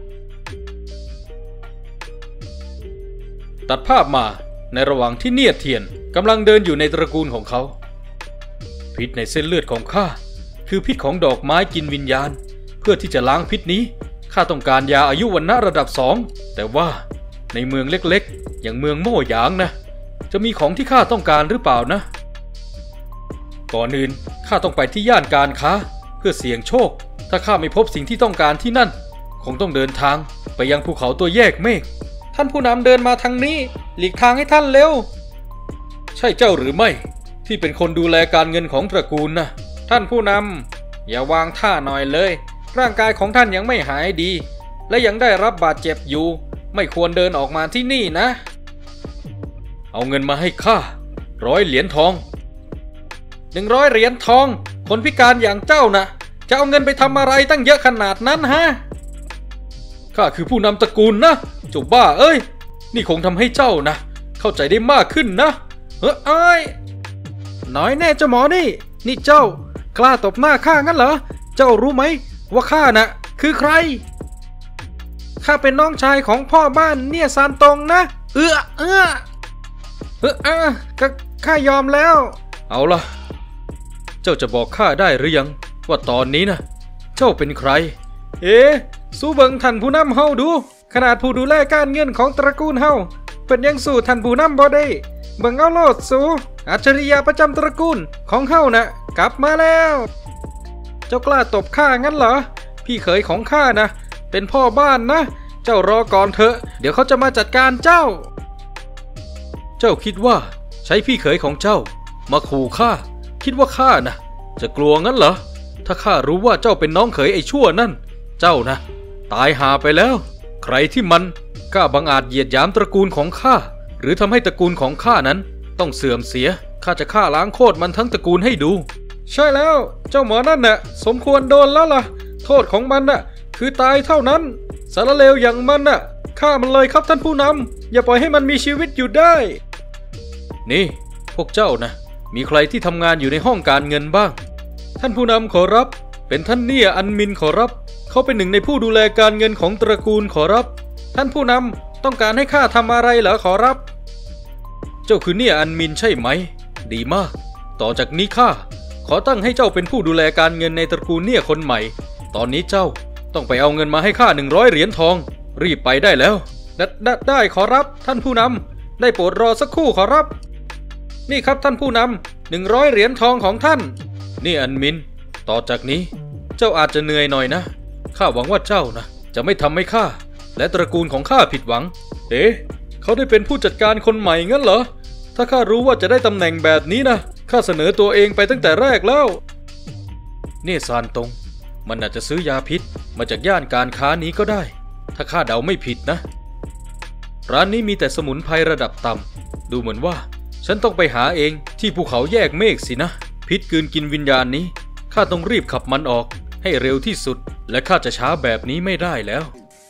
ตัดภาพมาในระหว่างที่เนียดเทียนกำลังเดินอยู่ในตระกูลของเขาพิษในเส้นเลือดของข้าคือพิษของดอกไม้กินวิญญาณเพื่อที่จะล้างพิษนี้ข้าต้องการยาอายุวรรณะระดับ2แต่ว่าในเมืองเล็กๆอย่างเมืองโม่หยางนะจะมีของที่ข้าต้องการหรือเปล่านะก่อนอื่นข้าต้องไปที่ย่านการค้าเพื่อเสี่ยงโชคถ้าข้าไม่พบสิ่งที่ต้องการที่นั่นคงต้องเดินทางไปยังภูเขาตัวแยกเมฆท่านผู้นำเดินมาทางนี้หลีกทางให้ท่านเร็วใช่เจ้าหรือไม่ที่เป็นคนดูแลการเงินของตระกูลนะท่านผู้นำอย่าวางท่าหน่อยเลยร่างกายของท่านยังไม่หายดีและยังได้รับบาดเจ็บอยู่ไม่ควรเดินออกมาที่นี่นะเอาเงินมาให้ข้า100 เหรียญทอง100 เหรียญทองคนพิการอย่างเจ้านะจะเอาเงินไปทำอะไรตั้งเยอะขนาดนั้นฮะข้าคือผู้นำตระกูลนะเจ้าบ้าเอ้ยนี่คงทำให้เจ้านะเข้าใจได้มากขึ้นนะไอ้น้อยแน่เจ้าหมอนี่เจ้ากล้าตบหน้าข้างั้นเหรอเจ้ารู้ไหมว่าข้าน่ะคือใครข้าเป็นน้องชายของพ่อบ้านเนี่ยซานตงนะข้ายอมแล้วเอาล่ะเจ้าจะบอกข้าได้หรือยังว่าตอนนี้นะเจ้าเป็นใครสู้เบิงท่านผู้นำเฮาดูขนาดผู้ดูแลการเงินของตระกูลเฮาเป็นยังสู่ท่านผู้นำบ่ได้เบิงเอาโลดสู้อัจฉริยะประจำตระกูลของเฮานะกลับมาแล้วเจ้ากล้าตบข้างั้นเหรอพี่เขยของข้านะเป็นพ่อบ้านนะเจ้ารอก่อนเถอะเดี๋ยวเขาจะมาจัดการเจ้าคิดว่าใช้พี่เขยของเจ้ามาขู่ข้าคิดว่าข้านะจะกลัวงั้นเหรอถ้าข้ารู้ว่าเจ้าเป็นน้องเขยไอ้ชั่วนั่นเจ้านะตายหาไปแล้วใครที่มันกล้าบังอาจเหยียดหยามตระกูลของข้าหรือทำให้ตระกูลของข้านั้นต้องเสื่อมเสียข้าจะฆ่าล้างโคตรมันทั้งตระกูลให้ดูใช่แล้วเจ้าหมอนั่นน่ะสมควรโดนแล้วล่ะโทษของมันน่ะคือตายเท่านั้นสารเลวอย่างมันน่ะฆ่ามันเลยครับท่านผู้นำอย่าปล่อยให้มันมีชีวิตอยู่ได้นี่พวกเจ้านะมีใครที่ทำงานอยู่ในห้องการเงินบ้างท่านผู้นำขอรับเป็นท่านเนี่ยอันมินขอรับเขาเป็นหนึ่งในผู้ดูแลการเงินของตระกูลขอรับท่านผู้นำต้องการให้ข้าทำอะไรเหรอขอรับเจ้าคือเนี่ยอันมินใช่ไหมดีมากต่อจากนี้ข้าขอตั้งให้เจ้าเป็นผู้ดูแลการเงินในตระกูลเนี่ยคนใหม่ตอนนี้เจ้าต้องไปเอาเงินมาให้ข้า100 เหรียญทองรีบไปได้แล้วได้ขอรับท่านผู้นำได้โปรดรอสักครู่ขอรับนี่ครับท่านผู้นำ100 เหรียญทองของท่านนี่อันมินต่อจากนี้เจ้าอาจจะเหนื่อยหน่อยนะข้าหวังว่าเจ้านะจะไม่ทำให้ข้าและตระกูลของข้าผิดหวังเขาได้เป็นผู้จัดการคนใหม่งั้นเหรอถ้าข้ารู้ว่าจะได้ตำแหน่งแบบนี้นะข้าเสนอตัวเองไปตั้งแต่แรกแล้วนี่ซานตงมันอาจจะซื้อยาพิษมาจากย่านการค้านี้ก็ได้ถ้าข้าเดาไม่ผิดนะร้านนี้มีแต่สมุนไพรระดับต่ำดูเหมือนว่าฉันต้องไปหาเองที่ภูเขาแยกเมฆสินะพิษกลืนกินวิญญาณนี้ข้าต้องรีบขับมันออกให้เร็วที่สุดและข้าจะช้าแบบนี้ไม่ได้แล้ว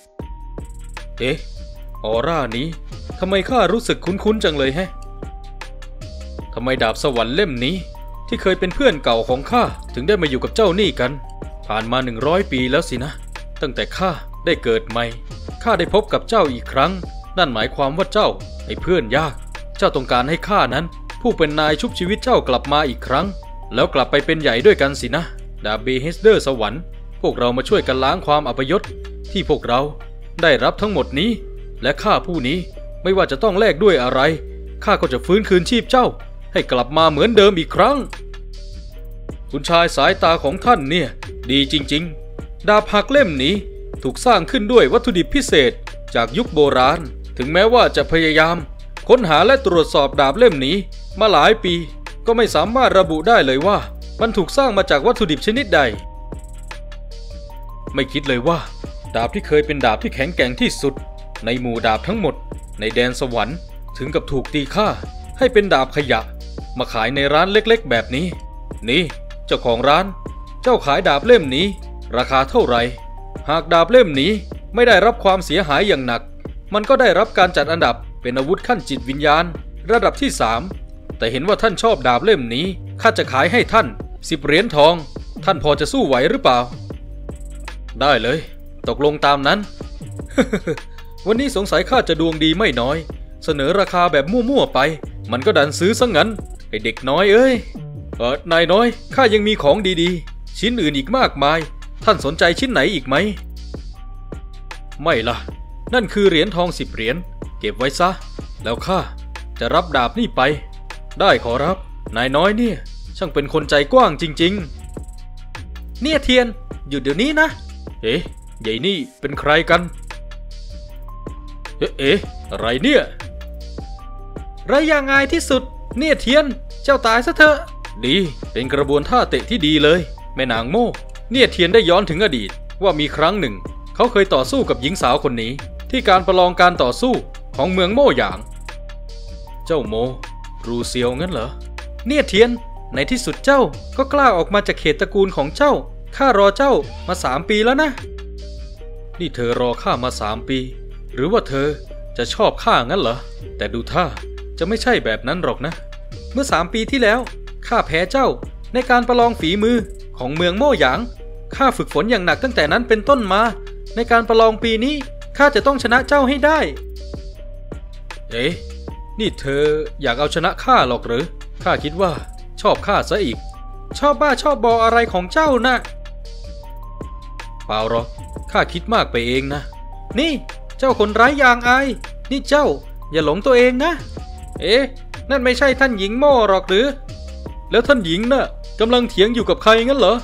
ออร่านี้ทำไมข้ารู้สึกคุ้นๆจังเลยทำไมดาบสวรรค์เล่มนี้ที่เคยเป็นเพื่อนเก่าของข้าถึงได้มาอยู่กับเจ้านี่กันผ่านมา100 ปีแล้วสินะตั้งแต่ข้าได้เกิดใหม่ข้าได้พบกับเจ้าอีกครั้งนั่นหมายความว่าเจ้าไอ้เพื่อนยากเจ้าต้องการให้ข้านั้นผู้เป็นนายชุบชีวิตเจ้ากลับมาอีกครั้งแล้วกลับไปเป็นใหญ่ด้วยกันสินะดาบเบเฮสเดอร์สวรรค์พวกเรามาช่วยกันล้างความอัปยศที่พวกเราได้รับทั้งหมดนี้และข้าผู้นี้ไม่ว่าจะต้องแลกด้วยอะไรข้าก็จะฟื้นคืนชีพเจ้าให้กลับมาเหมือนเดิมอีกครั้งคุณชายสายตาของท่านเนี่ยดีจริงๆดาบหักเล่มนี้ถูกสร้างขึ้นด้วยวัตถุดิบพิเศษจากยุคโบราณถึงแม้ว่าจะพยายามค้นหาและตรวจสอบดาบเล่มนี้มาหลายปีก็ไม่สามารถระบุได้เลยว่ามันถูกสร้างมาจากวัตถุดิบชนิดใดไม่คิดเลยว่าดาบที่เคยเป็นดาบที่แข็งแกร่งที่สุดในหมู่ดาบทั้งหมดในแดนสวรรค์ถึงกับถูกตีค่าให้เป็นดาบขยะมาขายในร้านเล็กๆแบบนี้นี่เจ้าของร้านเจ้าขายดาบเล่มนี้ราคาเท่าไหร่หากดาบเล่มนี้ไม่ได้รับความเสียหายอย่างหนักมันก็ได้รับการจัดอันดับเป็นอาวุธขั้นจิตวิญญาณระดับที่3แต่เห็นว่าท่านชอบดาบเล่มนี้ข้าจะขายให้ท่าน10 เหรียญทองท่านพอจะสู้ไหวหรือเปล่าได้เลยตกลงตามนั้น วันนี้สงสัยข้าจะดวงดีไม่น้อยเสนอราคาแบบมั่วๆไปมันก็ดันซื้อซะงั้นไอเด็กน้อยเอ้ยนายน้อยข้ายังมีของดีๆชิ้นอื่นอีกมากมายท่านสนใจชิ้นไหนอีกไหมไม่ล่ะนั่นคือเหรียญทอง10 เหรียญเก็บไว้ซะแล้วข้าจะรับดาบนี่ไปได้ขอรับนายน้อยเนี่ยช่างเป็นคนใจกว้างจริงๆเนี่ยเทียนหยุดเดี๋ยวนี้นะใหญ่นี่เป็นใครกันอะไรเนี่ยไรอย่างง่ายที่สุดเนี่ยเทียนเจ้าตายซะเถอะดีเป็นกระบวนท่าเตะที่ดีเลยแม่นางโม่เนี่ยเทียนได้ย้อนถึงอดีตว่ามีครั้งหนึ่งเขาเคยต่อสู้กับหญิงสาวคนนี้ที่การประลองการต่อสู้ของเมืองโม่หยางเจ้าโมรูเซียวงั้นเหรอเนี่ยเทียนในที่สุดเจ้าก็กล้าออกมาจากเขตตระกูลของเจ้าข้ารอเจ้ามา3 ปีแล้วนะนี่เธอรอข้ามา3 ปีหรือว่าเธอจะชอบข้างั้นเหรอแต่ดูท่าจะไม่ใช่แบบนั้นหรอกนะเมื่อ3 ปีที่แล้วข้าแพ้เจ้าในการประลองฝีมือของเมืองโม่หยางข้าฝึกฝนอย่างหนักตั้งแต่นั้นเป็นต้นมาในการประลองปีนี้ข้าจะต้องชนะเจ้าให้ได้เอ๊ะนี่เธออยากเอาชนะข้าหรอกหรือข้าคิดว่าชอบข้าซะอีกชอบบ้าชอบบออะไรของเจ้านะเปล่าหรอกข้าคิดมากไปเองนะนี่เจ้าคนไร้ยางอายนี่เจ้าอย่าหลงตัวเองนะเอ๊ะนั่นไม่ใช่ท่านหญิงโม่หรอกหรือแล้วท่านหญิงน่ะกำลังเถียงอยู่กับใครงั้นเหรอ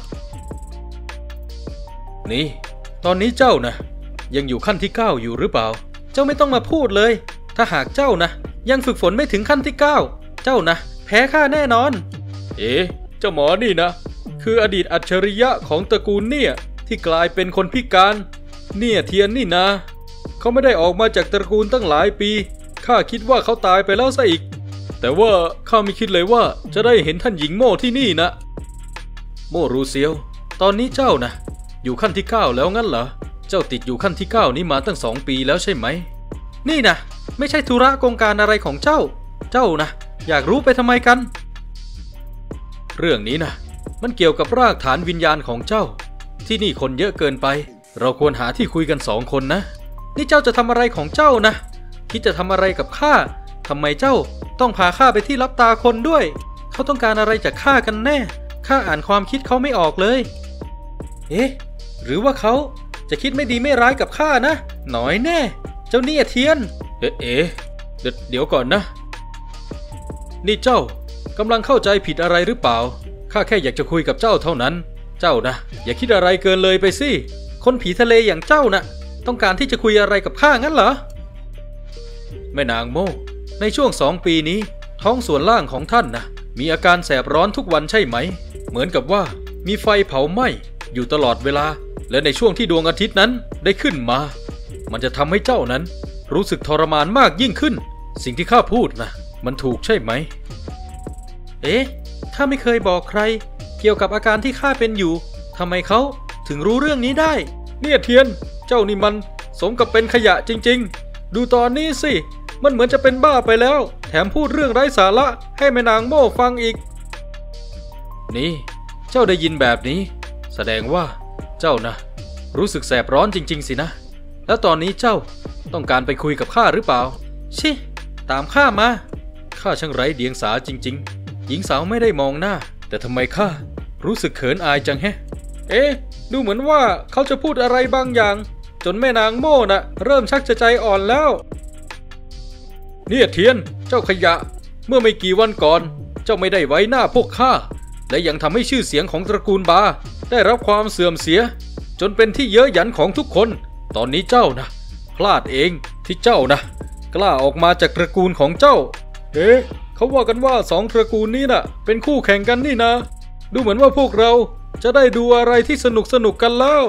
นี่ตอนนี้เจ้านะยังอยู่ขั้นที่9อยู่หรือเปล่าเจ้าไม่ต้องมาพูดเลยถ้าหากเจ้านะยังฝึกฝนไม่ถึงขั้นที่9เจ้านะแพ้ข้าแน่นอนเอ๊ะเจ้าหมอนี่นะคืออดีตอัจฉริยะของตระกูลเนี่ยที่กลายเป็นคนพิการเนี่ยเทียนนี่นะเขาไม่ได้ออกมาจากตระกูลตั้งหลายปีข้าคิดว่าเขาตายไปแล้วซะอีกแต่ว่าข้าไม่คิดเลยว่าจะได้เห็นท่านหญิงโม่ที่นี่นะโม่รูเซียวตอนนี้เจ้านะอยู่ขั้นที่9แล้วงั้นเหรอเจ้าติดอยู่ขั้นที่9นี้มาตั้ง2 ปีแล้วใช่ไหมนี่นะไม่ใช่ธุระกงการอะไรของเจ้านะอยากรู้ไปทำไมกันเรื่องนี้นะมันเกี่ยวกับรากฐานวิญญาณของเจ้าที่นี่คนเยอะเกินไปเราควรหาที่คุยกัน2 คนนะนี่เจ้าจะทำอะไรของเจ้านะคิดจะทำอะไรกับข้าทำไมเจ้าต้องพาข้าไปที่ลับตาคนด้วยเขาต้องการอะไรจากข้ากันแน่ข้าอ่านความคิดเขาไม่ออกเลยเอ๊ะหรือว่าเขาจะคิดไม่ดีไม่ร้ายกับข้านะหน่อยแน่เจ้าเนี่ยเทียนเดี๋ยวก่อนนะนี่เจ้ากำลังเข้าใจผิดอะไรหรือเปล่าข้าแค่อยากจะคุยกับเจ้าเท่านั้นเจ้านะอย่าคิดอะไรเกินเลยไปสิคนผีทะเลอย่างเจ้านะต้องการที่จะคุยอะไรกับข้างั้นเหรอแม่นางโม่ในช่วง2 ปีนี้ท้องส่วนล่างของท่านนะมีอาการแสบร้อนทุกวันใช่ไหมเหมือนกับว่ามีไฟเผาไหม้อยู่ตลอดเวลาและในช่วงที่ดวงอาทิตย์นั้นได้ขึ้นมามันจะทำให้เจ้านั้นรู้สึกทรมานมากยิ่งขึ้นสิ่งที่ข้าพูดนะมันถูกใช่ไหมเอ๊ะข้าไม่เคยบอกใครเกี่ยวกับอาการที่ข้าเป็นอยู่ทำไมเขาถึงรู้เรื่องนี้ได้เนี่ยเทียนเจ้านี่มันสมกับเป็นขยะจริงๆดูตอนนี้สิมันเหมือนจะเป็นบ้าไปแล้วแถมพูดเรื่องไร้สาระให้แม่นางโม่ฟังอีกนี่เจ้าได้ยินแบบนี้แสดงว่าเจ้านะรู้สึกแสบร้อนจริงๆสินะแล้วตอนนี้เจ้าต้องการไปคุยกับข้าหรือเปล่าชิตามข้ามาข้าช่างไร้เดียงสาจริงๆหญิงสาวไม่ได้มองหน้าแต่ทำไมข้ารู้สึกเขินอายจังแฮะเอ๊ะดูเหมือนว่าเขาจะพูดอะไรบางอย่างจนแม่นางโม่น่ะเริ่มชักจะใจอ่อนแล้วเนี่ยเทียนเจ้าขยะเมื่อไม่กี่วันก่อนเจ้าไม่ได้ไว้หน้าพวกข้าและยังทำให้ชื่อเสียงของตระกูลบาได้รับความเสื่อมเสียจนเป็นที่เย้ยหยันของทุกคนตอนนี้เจ้านะพลาดเองที่เจ้านะกล้าออกมาจากตระกูลของเจ้าเอ๊ะเขาว่ากันว่า2 ตระกูลนี้น่ะเป็นคู่แข่งกันนี่นะดูเหมือนว่าพวกเราจะได้ดูอะไรที่สนุกกันแล้ว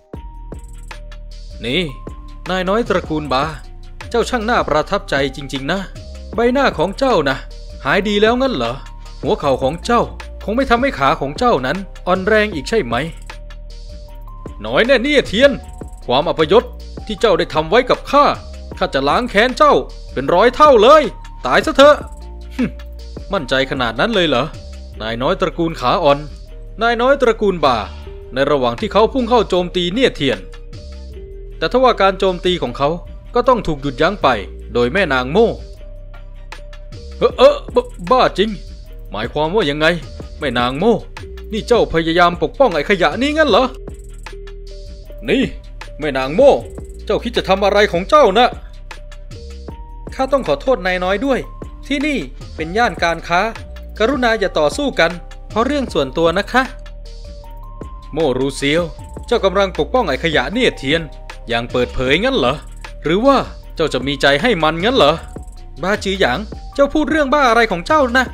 นี่นายน้อยตระกูลบาเจ้าช่างน่าประทับใจจริงๆนะใบหน้าของเจ้านะหายดีแล้วงั้นเหรอหัวเข่าของเจ้าคงไม่ทำให้ขาของเจ้านั้นอ่อนแรงอีกใช่ไหมน้อยแน่เนี่ยเทียนความอัปยศที่เจ้าได้ทำไว้กับข้าจะล้างแค้นเจ้าเป็น100 เท่าเลยตายซะเถอะมั่นใจขนาดนั้นเลยเหรอนายน้อยตระกูลขาอ่อนนายน้อยตระกูลบาในระหว่างที่เขาพุ่งเข้าโจมตีเนี่ยเทียนแต่ถ้าว่าการโจมตีของเขาก็ต้องถูกหยุดยั้งไปโดยแม่นางโม่บ้าจริงหมายความว่ายังไงแม่นางโม่นี่เจ้าพยายามปกป้องไอ้ขยะนี่งั้นเหรอนี่แม่นางโม่เจ้าคิดจะทำอะไรของเจ้านะข้าต้องขอโทษนายน้อยด้วยที่นี่เป็นย่านการค้ากรุณาอย่าต่อสู้กันเพราะเรื่องส่วนตัวนะคะโม่รูเซียวเจ้ากำลังปกป้องไอ้ขยะเนี่ยเทียนอย่างเปิดเผยงั้นเหรอหรือว่าเจ้าจะมีใจให้มันงั้นเหรอบ้าจือหยางเจ้าพูดเรื่องบ้าอะไรของเจ้านะ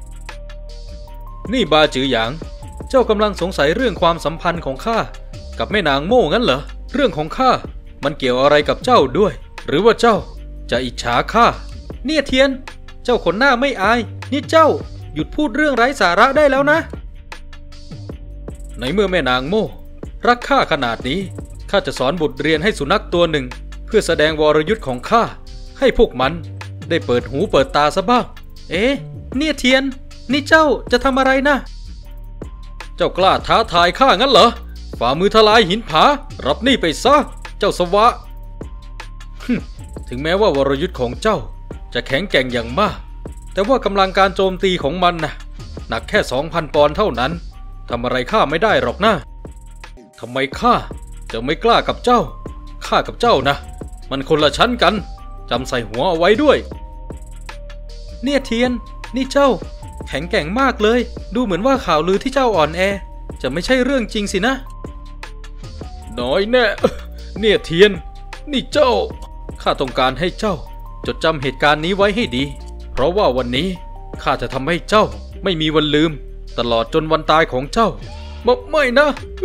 นี่บ้าจือหยางเจ้ากำลังสงสัยเรื่องความสัมพันธ์ของข้ากับแม่นางโม่งั้นเหรอเรื่องของข้ามันเกี่ยวอะไรกับเจ้าด้วยหรือว่าเจ้าจะอิจฉาข้าเนี่ยเทียนเจ้าขนหน้าไม่อายนี่เจ้าหยุดพูดเรื่องไร้สาระได้แล้วนะในเมื่อแม่นางโม่รักข้าขนาดนี้ข้าจะสอนบทเรียนให้สุนัขตัวหนึ่งเพื่อแสดงวรยุทธ์ของข้าให้พวกมันได้เปิดหูเปิดตาซะบ้างเนี่ยเทียนนี่เจ้าจะทำอะไรนะเจ้ากล้าท้าทายข้างั้นเหรอฝ่ามือทลายหินผารับนี่ไปซะเจ้าสวะถึงแม้ว่าวรยุทธ์ของเจ้าจะแข็งแกร่งอย่างมากแต่ว่ากำลังการโจมตีของมันนะหนักแค่ 2,000 ปอนด์เท่านั้นทำอะไรข้าไม่ได้หรอกนะทำไมข้าจะไม่กล้ากับเจ้าข้ากับเจ้านะมันคนละชั้นกันจำใส่หัวเอาไว้ด้วยเนี่ยเทียนนี่เจ้าแข็งแกร่งมากเลยดูเหมือนว่าข่าวลือที่เจ้าอ่อนแอจะไม่ใช่เรื่องจริงสินะน้อยแน่เนี่ยเทียนนี่เจ้าข้าต้องการให้เจ้าจดจำเหตุการณ์นี้ไว้ให้ดีเพราะว่าวันนี้ข้าจะทำให้เจ้าไม่มีวันลืมตลอดจนวันตายของเจ้าไม่นะ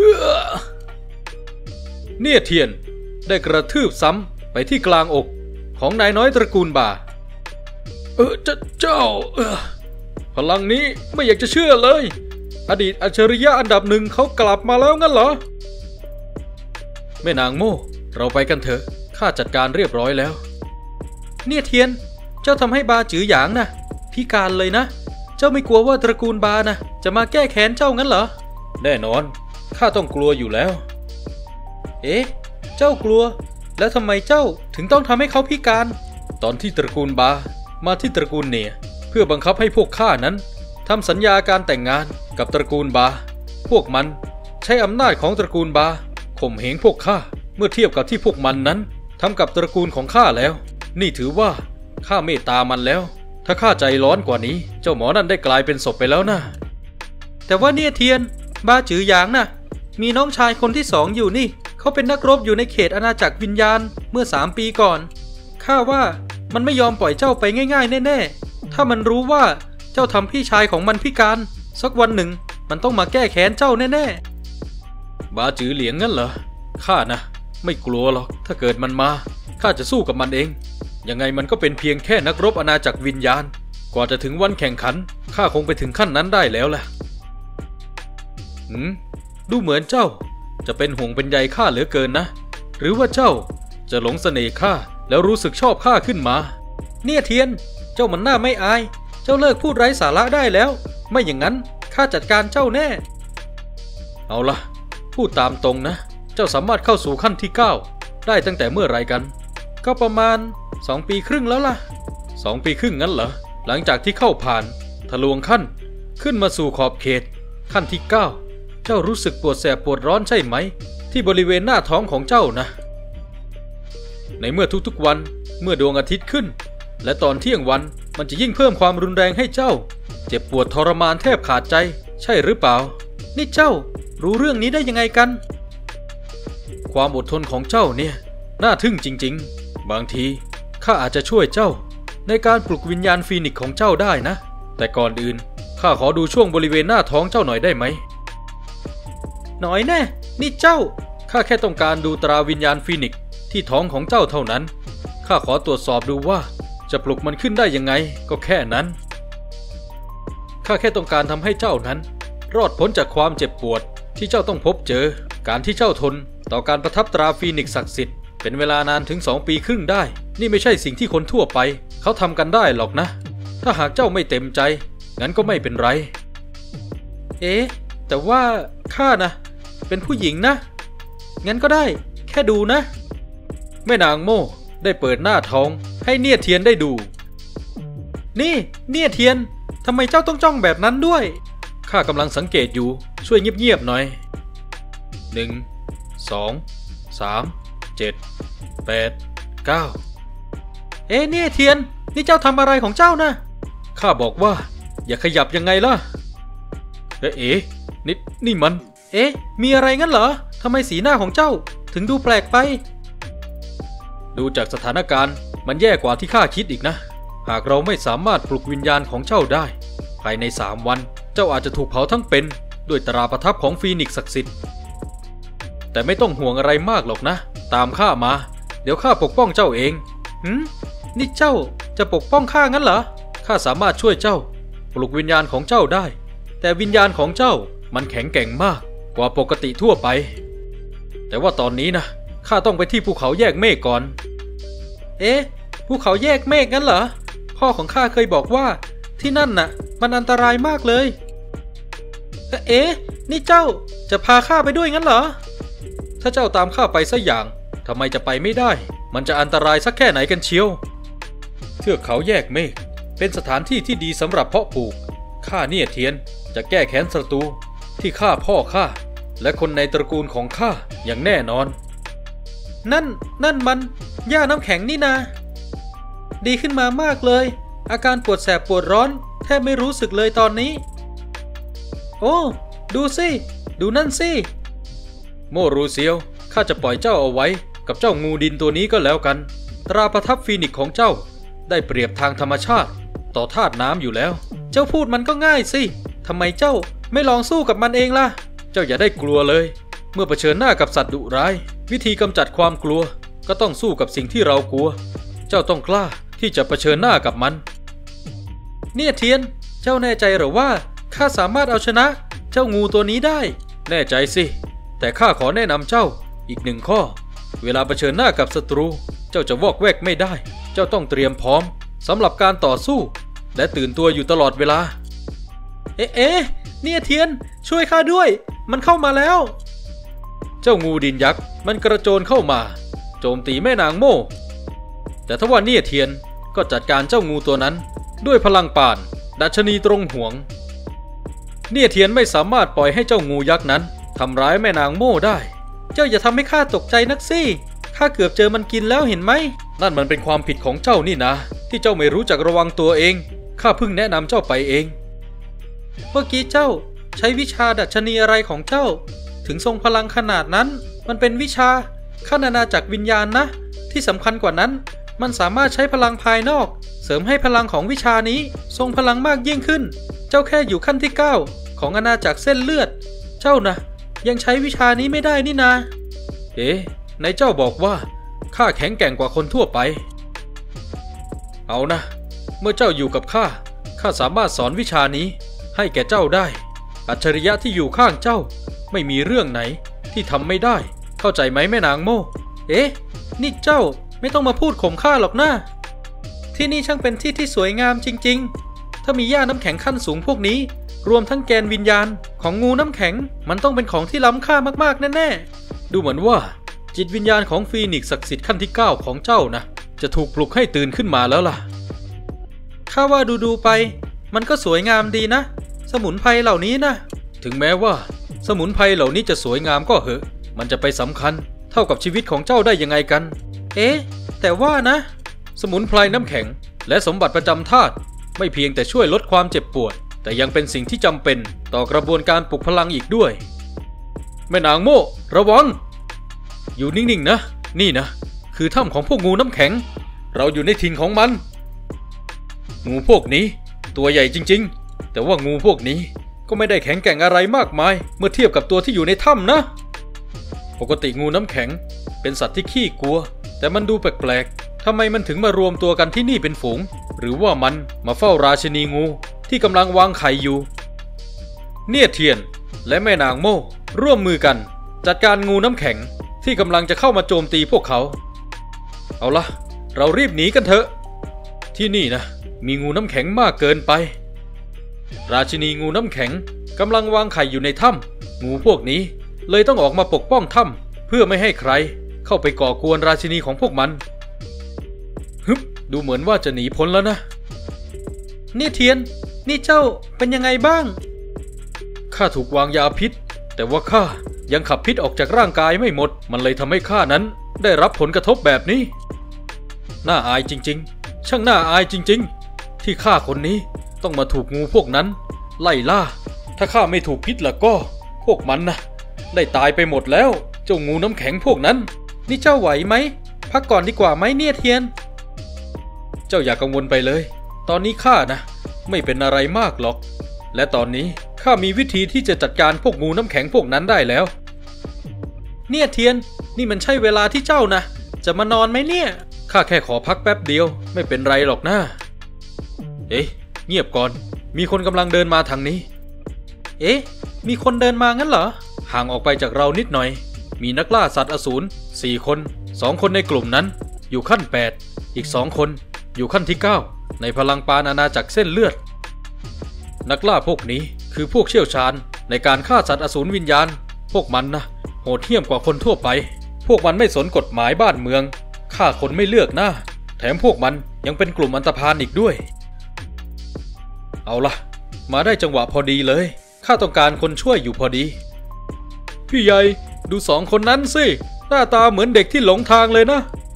เนี่ยเทียนได้กระทืบซ้ำไปที่กลางอกของนายน้อยตระกูลบ่าเจ้าพลังนี้ไม่อยากจะเชื่อเลยอดีตอัจฉริยะอันดับหนึ่งเขากลับมาแล้วงั้นเหรอแม่นางโม่เราไปกันเถอะข้าจัดการเรียบร้อยแล้วเนี่ยเทียนเจ้าทำให้บาจือหยางนะพิการเลยนะเจ้าไม่กลัวว่าตระกูลบานะจะมาแก้แค้นเจ้างั้นเหรอแน่นอนข้าต้องกลัวอยู่แล้วเจ้ากลัวแล้วทำไมเจ้าถึงต้องทำให้เขาพิการตอนที่ตระกูลบามาที่ตระกูลเนียเพื่อบังคับให้พวกข้านั้นทำสัญญาการแต่งงานกับตระกูลบาพวกมันใช้อำนาจของตระกูลบาข่มเหงพวกข้าเมื่อเทียบกับที่พวกมันนั้นทำกับตระกูลของข้าแล้วนี่ถือว่าข้าเมตตามันแล้วถ้าข้าใจร้อนกว่านี้เจ้าหมอนั่นได้กลายเป็นศพไปแล้วนะแต่ว่าเนี่ยเทียนบาจือหยางนะมีน้องชายคนที่สองอยู่นี่เขาเป็นนักรบอยู่ในเขตอาณาจักรวิญญาณเมื่อ3 ปีก่อนข้าว่ามันไม่ยอมปล่อยเจ้าไปง่ายๆแน่ๆถ้ามันรู้ว่าเจ้าทำพี่ชายของมันพิการสักวันหนึ่งมันต้องมาแก้แค้นเจ้าแน่ๆบาจือเหลียงงั้นเหรอข้านะไม่กลัวหรอกถ้าเกิดมันมาข้าจะสู้กับมันเองยังไงมันก็เป็นเพียงแค่นักรบอาณาจักรวิญญาณกว่าจะถึงวันแข่งขันข้าคงไปถึงขั้นนั้นได้แล้วล่ะดูเหมือนเจ้าจะเป็นห่วงเป็นใยข้าเหลือเกินนะหรือว่าเจ้าจะหลงเสน่ห์ข้าแล้วรู้สึกชอบข้าขึ้นมาเนี่ยเทียนเจ้ามันน่าไม่อายเจ้าเลิกพูดไร้สาระได้แล้วไม่อย่างนั้นข้าจัดการเจ้าแน่เอาล่ะพูดตามตรงนะเจ้าสามารถเข้าสู่ขั้นที่9ได้ตั้งแต่เมื่อไรกันก็ประมาณ2 ปีครึ่งแล้วล่ะ2 ปีครึ่งงั้นเหรอหลังจากที่เข้าผ่านทะลวงขั้นขึ้นมาสู่ขอบเขตขั้นที่9เจ้ารู้สึกปวดแสบปวดร้อนใช่ไหมที่บริเวณหน้าท้องของเจ้านะในเมื่อทุกๆวันเมื่อดวงอาทิตย์ขึ้นและตอนเที่ยงวันมันจะยิ่งเพิ่มความรุนแรงให้เจ้าเจ็บปวดทรมานแทบขาดใจใช่หรือเปล่านี่เจ้ารู้เรื่องนี้ได้ยังไงกันความอดทนของเจ้าเนี่ยน่าทึ่งจริงๆบางทีข้าอาจจะช่วยเจ้าในการปลุกวิญญาณฟีนิกซ์ของเจ้าได้นะแต่ก่อนอื่นข้าขอดูช่วงบริเวณหน้าท้องเจ้าหน่อยได้ไหมหน่อยแน่นี่เจ้าข้าแค่ต้องการดูตราวิญญาณฟีนิกซ์ที่ท้องของเจ้าเท่านั้นข้าขอตรวจสอบดูว่าจะปลุกมันขึ้นได้ยังไงก็แค่นั้นข้าแค่ต้องการทำให้เจ้านั้นรอดพ้นจากความเจ็บปวดที่เจ้าต้องพบเจอการที่เจ้าทนต่อการประทับตราฟีนิกซ์ศักดิ์สิทธิ์เป็นเวลานานถึง2 ปีครึ่งได้นี่ไม่ใช่สิ่งที่คนทั่วไปเขาทำกันได้หรอกนะถ้าหากเจ้าไม่เต็มใจงั้นก็ไม่เป็นไรแต่ว่าข้านะเป็นผู้หญิงนะงั้นก็ได้แค่ดูนะแม่นางโม่ได้เปิดหน้าท้องให้เนียเทียนได้ดูนี่เนียเทียนทำไมเจ้าต้องจ้องแบบนั้นด้วยข้ากำลังสังเกตอยู่ช่วยเงียบๆหน่อย1 2 3 7 8 9เนี่ยเทียนนี่เจ้าทำอะไรของเจ้านะข้าบอกว่าอย่าขยับยังไงล่ะนี่มันมีอะไรงั้นเหรอทำไมสีหน้าของเจ้าถึงดูแปลกไปดูจากสถานการณ์มันแย่กว่าที่ข้าคิดอีกนะหากเราไม่สามารถปลุกวิญญาณของเจ้าได้ภายใน3 วันเจ้าอาจจะถูกเผาทั้งเป็นด้วยตราประทับของฟีนิกซ์ศักดิ์สิทธิ์แต่ไม่ต้องห่วงอะไรมากหรอกนะตามข้ามาเดี๋ยวข้าปกป้องเจ้าเองนี่เจ้าจะปกป้องข้างั้นเหรอข้าสามารถช่วยเจ้าปลุกวิญญาณของเจ้าได้แต่วิญญาณของเจ้ามันแข็งแกร่งมากกว่าปกติทั่วไปแต่ว่าตอนนี้นะข้าต้องไปที่ภูเขาแยกเมฆก่อนภูเขาแยกเมฆงั้นเหรอพ่อของข้าเคยบอกว่าที่นั่นน่ะมันอันตรายมากเลยเอ๊ะนี่เจ้าจะพาข้าไปด้วยงั้นเหรอถ้าเจ้าตามข้าไปสักอย่างทำไมจะไปไม่ได้มันจะอันตรายสักแค่ไหนกันเชียวเทือกเขาแยกเมฆเป็นสถานที่ที่ดีสำหรับเพาะปลูกข้าเนี่ยเทียนจะแก้แค้นศัตรูที่ฆ่าพ่อข้าและคนในตระกูลของข้าอย่างแน่นอนนั่นมันหญ้าน้ำแข็งนี่นาดีขึ้นมามากเลยอาการปวดแสบปวดร้อนแทบไม่รู้สึกเลยตอนนี้โอ้ดูสิดูนั่นสิโมรูเซียวข้าจะปล่อยเจ้าเอาไว้กับเจ้างูดินตัวนี้ก็แล้วกันตราประทับฟีนิกซ์ของเจ้าได้เปรียบทางธรรมชาติต่อธาตุน้ำอยู่แล้วเจ้าพูดมันก็ง่ายสิทำไมเจ้าไม่ลองสู้กับมันเองล่ะเจ้าอย่าได้กลัวเลยเมื่อเผชิญหน้ากับสัตว์ดุร้ายวิธีกำจัดความกลัวก็ต้องสู้กับสิ่งที่เรากลัวเจ้าต้องกล้าที่จะเผชิญหน้ากับมันเนี่ยเทียนเจ้าแน่ใจหรือว่าข้าสามารถเอาชนะเจ้างูตัวนี้ได้แน่ใจสิแต่ข้าขอแนะนำเจ้าอีกหนึ่งข้อเวลาเผชิญหน้ากับศัตรูเจ้าจะวอกแวกไม่ได้เจ้าต้องเตรียมพร้อมสำหรับการต่อสู้และตื่นตัวอยู่ตลอดเวลาเอ๊ะเนี่ยเทียนช่วยข้าด้วยมันเข้ามาแล้วเจ้างูดินยักษ์มันกระโจนเข้ามาโจมตีแม่นางโม่แต่ทว่าเนี่ยเทียนก็จัดการเจ้างูตัวนั้นด้วยพลังป่านดัชนีตรงห่วงเนี่ยเทียนไม่สามารถปล่อยให้เจ้างูยักษ์นั้นทำร้ายแม่นางโม่ได้เจ้าอย่าทำให้ข้าตกใจนักสิข้าเกือบเจอมันกินแล้วเห็นไหมนั่นมันเป็นความผิดของเจ้านี่นะที่เจ้าไม่รู้จักระวังตัวเองข้าเพิ่งแนะนำเจ้าไปเองเมื่อกี้เจ้าใช้วิชาดัชนีอะไรของเจ้าถึงทรงพลังขนาดนั้นมันเป็นวิชาขั้นอาณาจักรวิญญาณนะที่สำคัญกว่านั้นมันสามารถใช้พลังภายนอกเสริมให้พลังของวิชานี้ทรงพลังมากยิ่งขึ้นเจ้าแค่อยู่ขั้นที่9ของอาณาจักรเส้นเลือดเจ้านะยังใช้วิชานี้ไม่ได้นี่นาไหนเจ้าบอกว่าข้าแข็งแกร่งกว่าคนทั่วไปเอานะเมื่อเจ้าอยู่กับข้าสามารถสอนวิชานี้ให้แก่เจ้าได้อัจฉริยะที่อยู่ข้างเจ้าไม่มีเรื่องไหนที่ทำไม่ได้เข้าใจไหมแม่นางโม่นี่เจ้าไม่ต้องมาพูดข่มข้าหรอกนะที่นี่ช่างเป็นที่ที่สวยงามจริงๆถ้ามีหญ้าน้ำแข็งขั้นสูงพวกนี้รวมทั้งแกนวิญญาณของงูน้ำแข็งมันต้องเป็นของที่ล้ำค่ามากๆแน่ๆดูเหมือนว่าจิตวิญญาณของฟีนิกซ์ศักดิ์สิทธิ์ขั้นที่9ของเจ้านะจะถูกปลุกให้ตื่นขึ้นมาแล้วล่ะข้าว่าดูไปมันก็สวยงามดีนะสมุนไพรเหล่านี้นะถึงแม้ว่าสมุนไพรเหล่านี้จะสวยงามก็เหอะมันจะไปสำคัญเท่ากับชีวิตของเจ้าได้ยังไงกันแต่ว่านะสมุนไพรน้ำแข็งและสมบัติประจำธาตุไม่เพียงแต่ช่วยลดความเจ็บปวดแต่ยังเป็นสิ่งที่จำเป็นต่อกระบวนการปลุกพลังอีกด้วยแม่นางโม่ระวังอยู่นิ่งๆนะนี่นะคือถ้ำของพวกงูน้ำแข็งเราอยู่ในถิ่นของมันงูพวกนี้ตัวใหญ่จริงๆแต่ว่างูพวกนี้ก็ไม่ได้แข็งแกร่งอะไรมากมายเมื่อเทียบกับตัวที่อยู่ในถ้ำนะปกติงูน้ำแข็งเป็นสัตว์ที่ขี้กลัวแต่มันดูแปลกๆทำไมมันถึงมารวมตัวกันที่นี่เป็นฝูงหรือว่ามันมาเฝ้าราชินีงูที่กำลังวางไข่อยู่เนี่ยเทียนและแม่นางโม่ร่วมมือกันจัดการงูน้ำแข็งที่กำลังจะเข้ามาโจมตีพวกเขาเอาล่ะเรารีบหนีกันเถอะที่นี่นะมีงูน้ำแข็งมากเกินไปราชินีงูน้ำแข็งกำลังวางไข่อยู่ในถ้ำงูพวกนี้เลยต้องออกมาปกป้องถ้ำเพื่อไม่ให้ใครเข้าไปก่อกวนราชินีของพวกมันดูเหมือนว่าจะหนีพ้นแล้วนะนี่เทียนนี่เจ้าเป็นยังไงบ้างข้าถูกวางยาพิษแต่ว่าข้ายังขับพิษออกจากร่างกายไม่หมดมันเลยทำให้ข้านั้นได้รับผลกระทบแบบนี้น่าอายจริงๆช่างน่าอายจริงๆที่ข้าคนนี้ต้องมาถูกงูพวกนั้นไล่ล่าถ้าข้าไม่ถูกพิษล่ะก็พวกมันนะได้ตายไปหมดแล้วเจ้างูน้ำแข็งพวกนั้นนี่เจ้าไหวไหมพักก่อนดีกว่าไหมเนี่ยเทียนเจ้าอย่ากังวลไปเลยตอนนี้ข้านะไม่เป็นอะไรมากหรอกและตอนนี้ข้ามีวิธีที่จะจัดการพวกงูน้ำแข็งพวกนั้นได้แล้วเนี่ยเทียนนี่มันใช่เวลาที่เจ้านะจะมานอนไหมเนี่ยข้าแค่ขอพักแป๊บเดียวไม่เป็นไรหรอกนะเงียบก่อนมีคนกำลังเดินมาทางนี้มีคนเดินมางั้นเหรอห่างออกไปจากเรานิดหน่อยมีนักล่าสัตว์อสูร4 คน2 คนในกลุ่มนั้นอยู่ขั้น8 อีก2 คนอยู่ขั้นที่9ในพลังปานอาณาจักรเส้นเลือดนักล่าพวกนี้คือพวกเชี่ยวชาญในการฆ่าสัตว์อสูรวิญญาณพวกมันนะโหดเหี้ยมกว่าคนทั่วไปพวกมันไม่สนกฎหมายบ้านเมืองฆ่าคนไม่เลือกหน้าแถมพวกมันยังเป็นกลุ่มอันธพาลอีกด้วยเอาล่ะมาได้จังหวะพอดีเลยข้าต้องการคนช่วยอยู่พอดีพี่ใหญ่ดู2 คนนั้นสิหน้าตาเหมือนเด็กที่หลงทางเลยนะ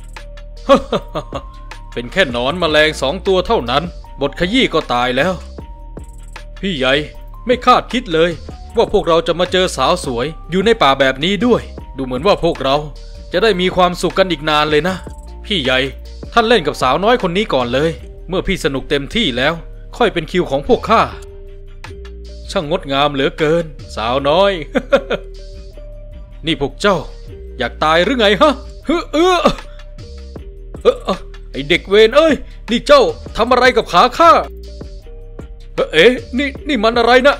เป็นแค่หนอนแมลง2 ตัวเท่านั้นบทขยี้ก็ตายแล้วพี่ใหญ่ไม่คาดคิดเลยว่าพวกเราจะมาเจอสาวสวยอยู่ในป่าแบบนี้ด้วยดูเหมือนว่าพวกเราจะได้มีความสุขกันอีกนานเลยนะพี่ใหญ่ท่านเล่นกับสาวน้อยคนนี้ก่อนเลยเมื่อพี่สนุกเต็มที่แล้วค่อยเป็นคิวของพวกข้าช่างงดงามเหลือเกินสาวน้อย นี่พวกเจ้าอยากตายหรือไงฮะไอเด็กเวรเอ้ยนี่เจ้าทำอะไรกับขาข้าเอ๊ะนี่มันอะไรนะ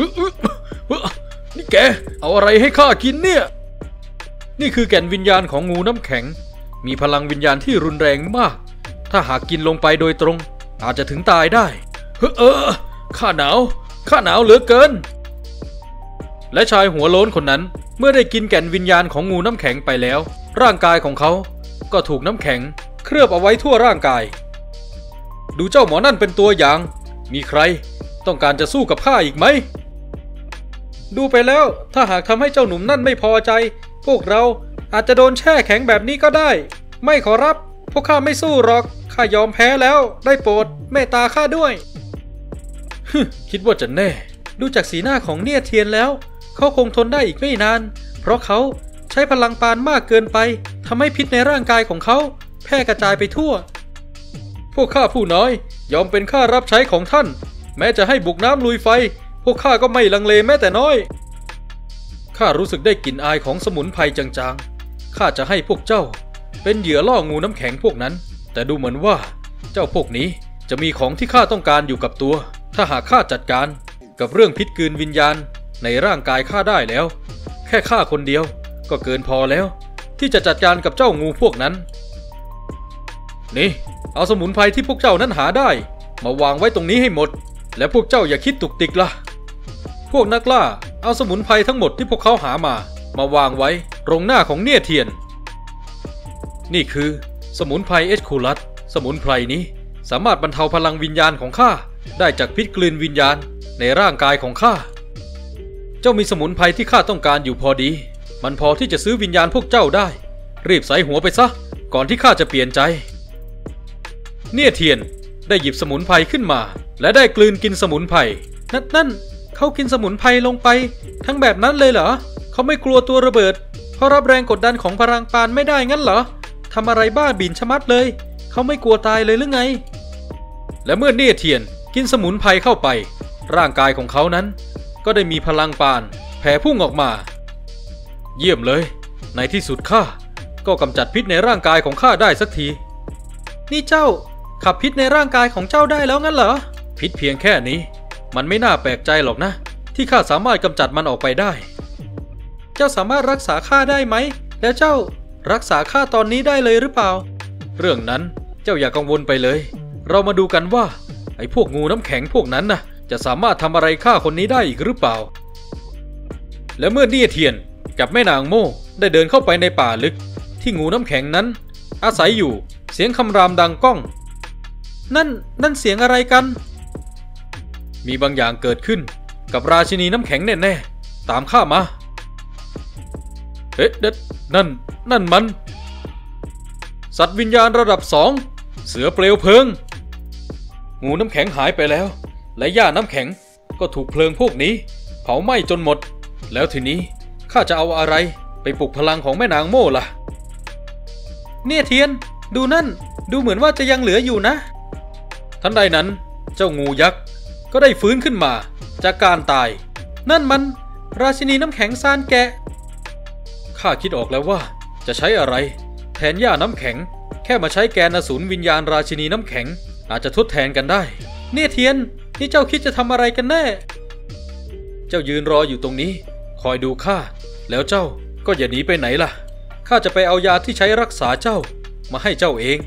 นี่แกเอาอะไรให้ข้ากินเนี่ยนี่คือแก่นวิญญาณของงูน้ำแข็งมีพลังวิญญาณที่รุนแรงมากถ้าหากกินลงไปโดยตรงอาจจะถึงตายได้ข้าหนาวเหลือเกินและชายหัวโล้นคนนั้นเมื่อได้กินแก่นวิญญาณของงูน้ำแข็งไปแล้วร่างกายของเขาก็ถูกน้ำแข็งเคลือบเอาไว้ทั่วร่างกายดูเจ้าหมอนั่นเป็นตัวอย่างมีใครต้องการจะสู้กับข้าอีกไหมดูไปแล้วถ้าหากทำให้เจ้าหนุ่มนั่นไม่พอใจพวกเราอาจจะโดนแช่แข็งแบบนี้ก็ได้ไม่ขอรับพวกข้าไม่สู้หรอกข้ายอมแพ้แล้วได้โปรดเมตตาข้าด้วยคิดว่าจะแน่ดูจากสีหน้าของเนี่ยเทียนแล้วเขาคงทนได้อีกไม่นานเพราะเขาใช้พลังปานมากเกินไปทำให้พิษในร่างกายของเขาแพร่กระจายไปทั่วพวกข้าผู้น้อยยอมเป็นข้ารับใช้ของท่านแม้จะให้บุกน้ำลุยไฟพวกข้าก็ไม่ลังเลแม้แต่น้อยข้ารู้สึกได้กลิ่นอายของสมุนไพรจางๆข้าจะให้พวกเจ้าเป็นเหยื่อล่องูน้ำแข็งพวกนั้นแต่ดูเหมือนว่าเจ้าพวกนี้จะมีของที่ข้าต้องการอยู่กับตัวถ้าหากข้าจัดการกับเรื่องพิษกลืนวิญญาณในร่างกายข้าได้แล้วแค่ข้าคนเดียวก็เกินพอแล้วที่จะจัดการกับเจ้างูพวกนั้นนี่เอาสมุนไพรที่พวกเจ้านั้นหาได้มาวางไว้ตรงนี้ให้หมดและพวกเจ้าอย่าคิดตุกติกล่ะพวกนักล่าเอาสมุนไพรทั้งหมดที่พวกเขาหามาวางไว้ตรงหน้าของเนี่ยเทียนนี่คือสมุนไพรเอชคูลัสสมุนไพรนี้สามารถบรรเทาพลังวิญญาณของข้าได้จากพิษกลืนวิญญาณในร่างกายของข้าเจ้ามีสมุนไพรที่ข้าต้องการอยู่พอดีมันพอที่จะซื้อวิญญาณพวกเจ้าได้รีบใส่หัวไปซะก่อนที่ข้าจะเปลี่ยนใจเนี่ยเทียนได้หยิบสมุนไพรขึ้นมาและได้กลืนกินสมุนไพรนั่นเขากินสมุนไพรลงไปทั้งแบบนั้นเลยเหรอเขาไม่กลัวตัวระเบิดเพราะรับแรงกดดันของพลังปานไม่ได้งั้นเหรอทำอะไรบ้าบิ่นชะมัดเลยเขาไม่กลัวตายเลยหรือไงและเมื่อเนี่ยเทียนกินสมุนไพรเข้าไปร่างกายของเขานั้นก็ได้มีพลังปานแผ่พุ่งออกมาเยี่ยมเลยในที่สุดข้าก็กำจัดพิษในร่างกายของข้าได้สักทีนี่เจ้าขับพิษในร่างกายของเจ้าได้แล้วงั้นเหรอพิษเพียงแค่นี้มันไม่น่าแปลกใจหรอกนะที่ข้าสามารถกำจัดมันออกไปได้เจ้าสามารถรักษาข้าได้ไหมแล้วเจ้ารักษาข้าตอนนี้ได้เลยหรือเปล่าเรื่องนั้นเจ้าอย่ากังวลไปเลยเรามาดูกันว่าไอ้พวกงูน้ำแข็งพวกนั้นนะจะสามารถทำอะไรข้าคนนี้ได้อีกหรือเปล่าและเมื่อเนี่ยเทียนกับแม่นางโม่ได้เดินเข้าไปในป่าลึกที่งูน้ำแข็งนั้นอาศัยอยู่เสียงคำรามดังก้องนั่นเสียงอะไรกันมีบางอย่างเกิดขึ้นกับราชินีน้ำแข็งแน่ๆตามข้ามาเอ๊ะนั่นมันสัตว์วิญญาณระดับ2เสือเปลวเพลิงงูน้ำแข็งหายไปแล้วและหญ้าน้ำแข็งก็ถูกเพลิงพวกนี้เผาไหม้จนหมดแล้วทีนี้ข้าจะเอาอะไรไปปลุกพลังของแม่นางโม่ล่ะเนี่ยเทียนดูนั่นดูเหมือนว่าจะยังเหลืออยู่นะทันใดนั้นเจ้างูยักษ์ก็ได้ฟื้นขึ้นมาจากการตายนั่นมันราชินีน้ำแข็งซานแกะข้าคิดออกแล้วว่าจะใช้อะไรแทนหญ้าน้ำแข็งแค่มาใช้แกนอสูรวิญญาณราชินีน้ำแข็งอาจจะทดแทนกันได้เนี่ยเทียนนี่เจ้าคิดจะทำอะไรกันแน่เจ้ายืนรออยู่ตรงนี้คอยดูข้าแล้วเจ้าก็อย่าหนีไปไหนล่ะข้าจะไปเอายาที่ใช้รักษาเจ้ามาให้เจ้าเอง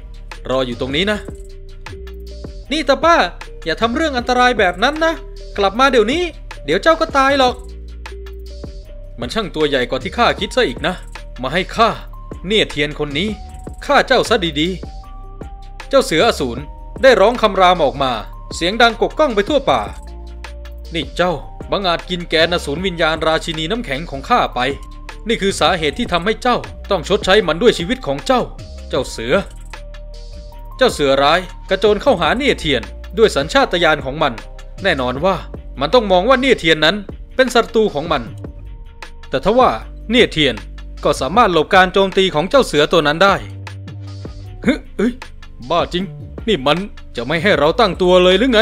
รออยู่ตรงนี้นะนี่ตาป้าอย่าทำเรื่องอันตรายแบบนั้นนะกลับมาเดี๋ยวนี้เดี๋ยวเจ้าก็ตายหรอกมันช่างตัวใหญ่กว่าที่ข้าคิดซะอีกนะมาให้ข้าเนี่ยเทียนคนนี้ข้าเจ้าซะดีๆเจ้าเสืออสูรได้ร้องคำรามออกมาเสียงดังกกก้องไปทั่วป่านี่เจ้าบังอาจกินแกนอสูรวิญญาณราชินีน้ำแข็งของข้าไปนี่คือสาเหตุที่ทำให้เจ้าต้องชดใช้มันด้วยชีวิตของเจ้าเจ้าเสือร้ายกระโจนเข้าหาเนี่ยเทียนด้วยสัญชาตญาณของมันแน่นอนว่ามันต้องมองว่าเนี่ยเทียนนั้นเป็นศัตรูของมันแต่ทว่าเนี่ยเทียนก็สามารถหลบการโจมตีของเจ้าเสือตัวนั้นได้เฮ้ยบ้าจริงนี่มันจะไม่ให้เราตั้งตัวเลยหรือไง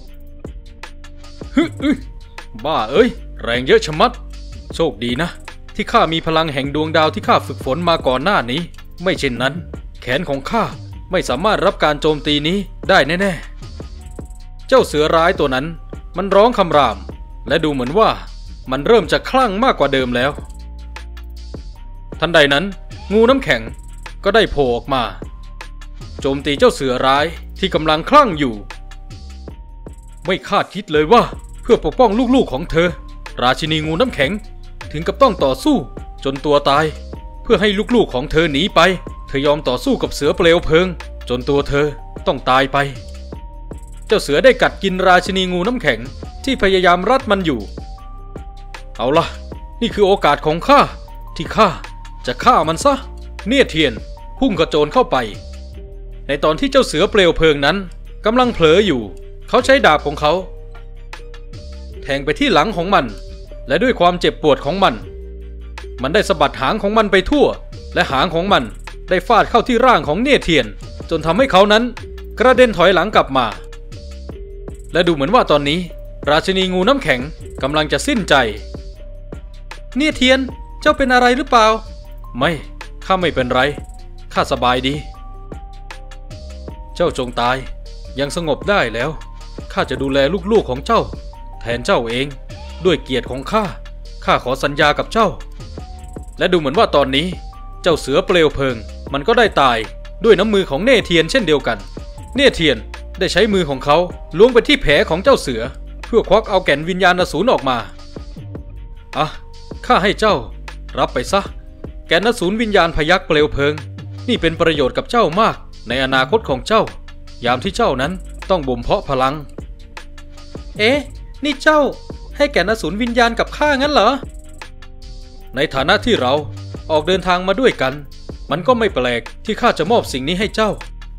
บ้าเอ้ยแรงเยอะชะมัดโชคดีนะที่ข้ามีพลังแห่งดวงดาวที่ข้าฝึกฝนมาก่อนหน้านี้ไม่เช่นนั้นแขนของข้าไม่สามารถรับการโจมตีนี้ได้แน่ๆเจ้าเสือร้ายตัวนั้นมันร้องคำรามและดูเหมือนว่ามันเริ่มจะคลั่งมากกว่าเดิมแล้วทันใดนั้นงูน้ำแข็งก็ได้โผล่ออกมาโจมตีเจ้าเสือร้ายที่กำลังคลั่งอยู่ไม่คาดคิดเลยว่าเพื่อปกป้องลูกๆของเธอราชินีงูน้ำแข็งถึงกับต้องต่อสู้จนตัวตายเพื่อให้ลูกๆของเธอหนีไปเธอยอมต่อสู้กับเสือเปลวเพลิงจนตัวเธอต้องตายไปเจ้าเสือได้กัดกินราชินีงูน้ำแข็งที่พยายามรัดมันอยู่เอาล่ะนี่คือโอกาสของข้าที่ข้าจะฆ่ามันซะเนี่ยเทียนพุ่งกระโจนเข้าไปในตอนที่เจ้าเสือเปลวเพลิงนั้นกำลังเผลออยู่เขาใช้ดาบของเขาแทงไปที่หลังของมันและด้วยความเจ็บปวดของมันได้สะบัดหางของมันไปทั่วและหางของมันได้ฟาดเข้าที่ร่างของเนี่ยเทียนจนทำให้เขานั้นกระเด็นถอยหลังกลับมาและดูเหมือนว่าตอนนี้ราชินีงูน้ำแข็งกำลังจะสิ้นใจเนี่ยเทียนเจ้าเป็นอะไรหรือเปล่าไม่ข้าไม่เป็นไรข้าสบายดีเจ้าจงตายยังสงบได้แล้วข้าจะดูแลลูกๆของเจ้าแทนเจ้าเองด้วยเกียรติของข้าขอสัญญากับเจ้าและดูเหมือนว่าตอนนี้เจ้าเสือเปลวเพลิงมันก็ได้ตายด้วยน้ำมือของเน่เทียนเช่นเดียวกันเน่เทียนได้ใช้มือของเขาล้วงไปที่แผลของเจ้าเสือเพื่อควักเอาแก่นวิญญาณอสูรออกมาข้าให้เจ้ารับไปซะแก่นอสูรวิญญาณพยัคฆ์เปลวเพลิงนี่เป็นประโยชน์กับเจ้ามากในอนาคตของเจ้ายามที่เจ้านั้นต้องบ่มเพาะพลังนี่เจ้าให้แก่นอสูรวิญญาณกับข้างั้นเหรอในฐานะที่เราออกเดินทางมาด้วยกันมันก็ไม่แปลกที่ข้าจะมอบสิ่งนี้ให้เจ้า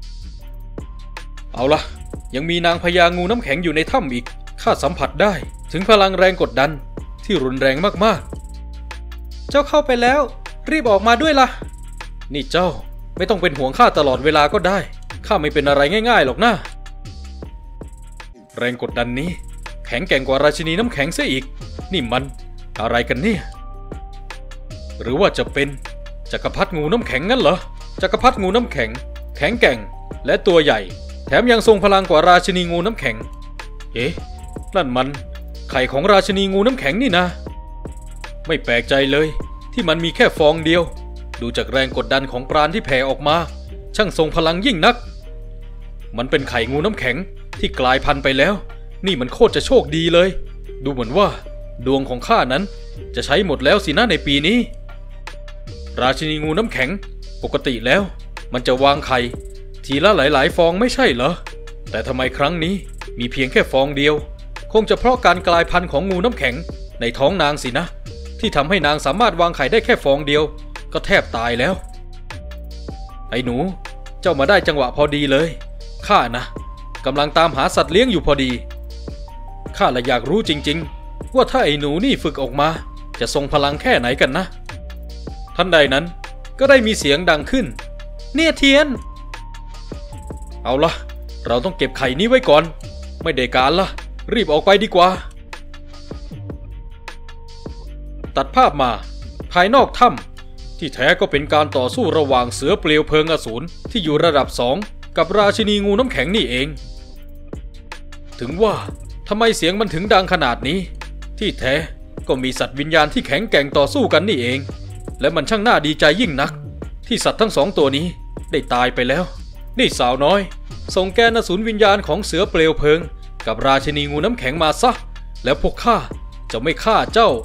เอาล่ะยังมีนางพญางูน้ำแข็งอยู่ในถ้ำอีกข้าสัมผัสได้ถึงพลังแรงกดดันที่รุนแรงมากๆเจ้าเข้าไปแล้วรีบออกมาด้วยล่ะนี่เจ้าไม่ต้องเป็นห่วงข้าตลอดเวลาก็ได้ข้าไม่เป็นอะไรง่ายๆหรอกนะแรงกดดันนี้แข็งแกร่งกว่าราชินีน้ำแข็งซะอีกนี่มันอะไรกันเนี่ยหรือว่าจะเป็นจักรพรรดิงูน้ำแข็งงั้นเหรอจักรพรรดิงูน้ำแข็งแข็งแกร่งและตัวใหญ่แถมยังทรงพลังกว่าราชินีงูน้ำแข็งนั่นมันไข่ของราชินีงูน้ำแข็งนี่นะไม่แปลกใจเลยที่มันมีแค่ฟองเดียวดูจากแรงกดดันของปราณที่แผ่ออกมาช่างทรงพลังยิ่งนักมันเป็นไข่งูน้ำแข็งที่กลายพันธุ์ไปแล้วนี่มันโคตรจะโชคดีเลยดูเหมือนว่าดวงของข้านั้นจะใช้หมดแล้วสินะในปีนี้ราชินีงูน้ำแข็งปกติแล้วมันจะวางไข่ทีละหลายๆฟองไม่ใช่เหรอแต่ทำไมครั้งนี้มีเพียงแค่ฟองเดียวคงจะเพราะการกลายพันธุ์ของงูน้ำแข็งในท้องนางสินะที่ทำให้นางสามารถวางไข่ได้แค่ฟองเดียวก็แทบตายแล้วไอ้หนูเจ้ามาได้จังหวะพอดีเลยข้านะกำลังตามหาสัตว์เลี้ยงอยู่พอดีข้าละอยากรู้จริงๆว่าถ้าไอ้หนูนี่ฝึกออกมาจะทรงพลังแค่ไหนกันนะทันใดนั้นก็ได้มีเสียงดังขึ้นเนี่ยเทียนเอาล่ะเราต้องเก็บไข่นี้ไว้ก่อนไม่ได้การละรีบออกไปดีกว่าตัดภาพมาภายนอกถ้ำที่แท้ก็เป็นการต่อสู้ระหว่างเสือเปลวเพลิงอสูรที่อยู่ระดับ2กับราชินีงูน้ำแข็งนี่เองถึงว่าทำไมเสียงมันถึงดังขนาดนี้ที่แท้ก็มีสัตว์วิญญาณที่แข็งแกร่งต่อสู้กันนี่เองและมันช่างน่าดีใจยิ่งนักที่สัตว์ทั้ง2ตัวนี้ได้ตายไปแล้วนี่สาวน้อยส่งแกนอสูรวิญญาณของเสือเปลวเพลิงกับราชินีงูน้ำแข็งมาซะแล้วพวกข้าจะไม่ฆ่าเจ้า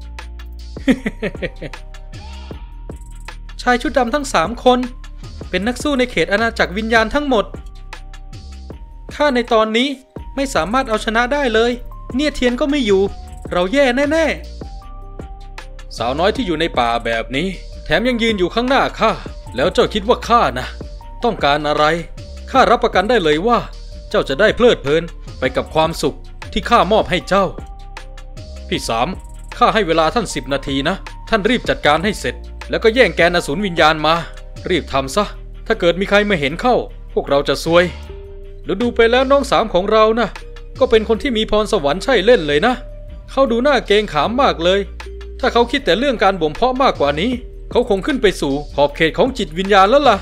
ชายชุดดำทั้ง3 คนเป็นนักสู้ในเขตอาณาจักรวิญญาณทั้งหมดข้าในตอนนี้ไม่สามารถเอาชนะได้เลยเนี่ยเทียนก็ไม่อยู่เราแย่แน่ๆสาวน้อยที่อยู่ในป่าแบบนี้แถมยังยืนอยู่ข้างหน้าข้าแล้วเจ้าคิดว่าข้านะต้องการอะไรข้ารับประกันได้เลยว่าเจ้าจะได้เพลิดเพลินไปกับความสุขที่ข้ามอบให้เจ้าพี่สามข้าให้เวลาท่าน10 นาทีนะท่านรีบจัดการให้เสร็จแล้วก็แย่งแกนอสูรวิญญาณมารีบทำซะถ้าเกิดมีใครมาเห็นเข้าพวกเราจะซวยแล้วดูไปแล้วน้องสามของเรานะก็เป็นคนที่มีพรสวรรค์ใช่เล่นเลยนะเขาดูหน้าเกรงขามมากเลยถ้าเขาคิดแต่เรื่องการบ่มเพาะมากกว่านี้เขาคงขึ้นไปสู่ขอบเขตของจิตวิญญาณแล้วล่ะ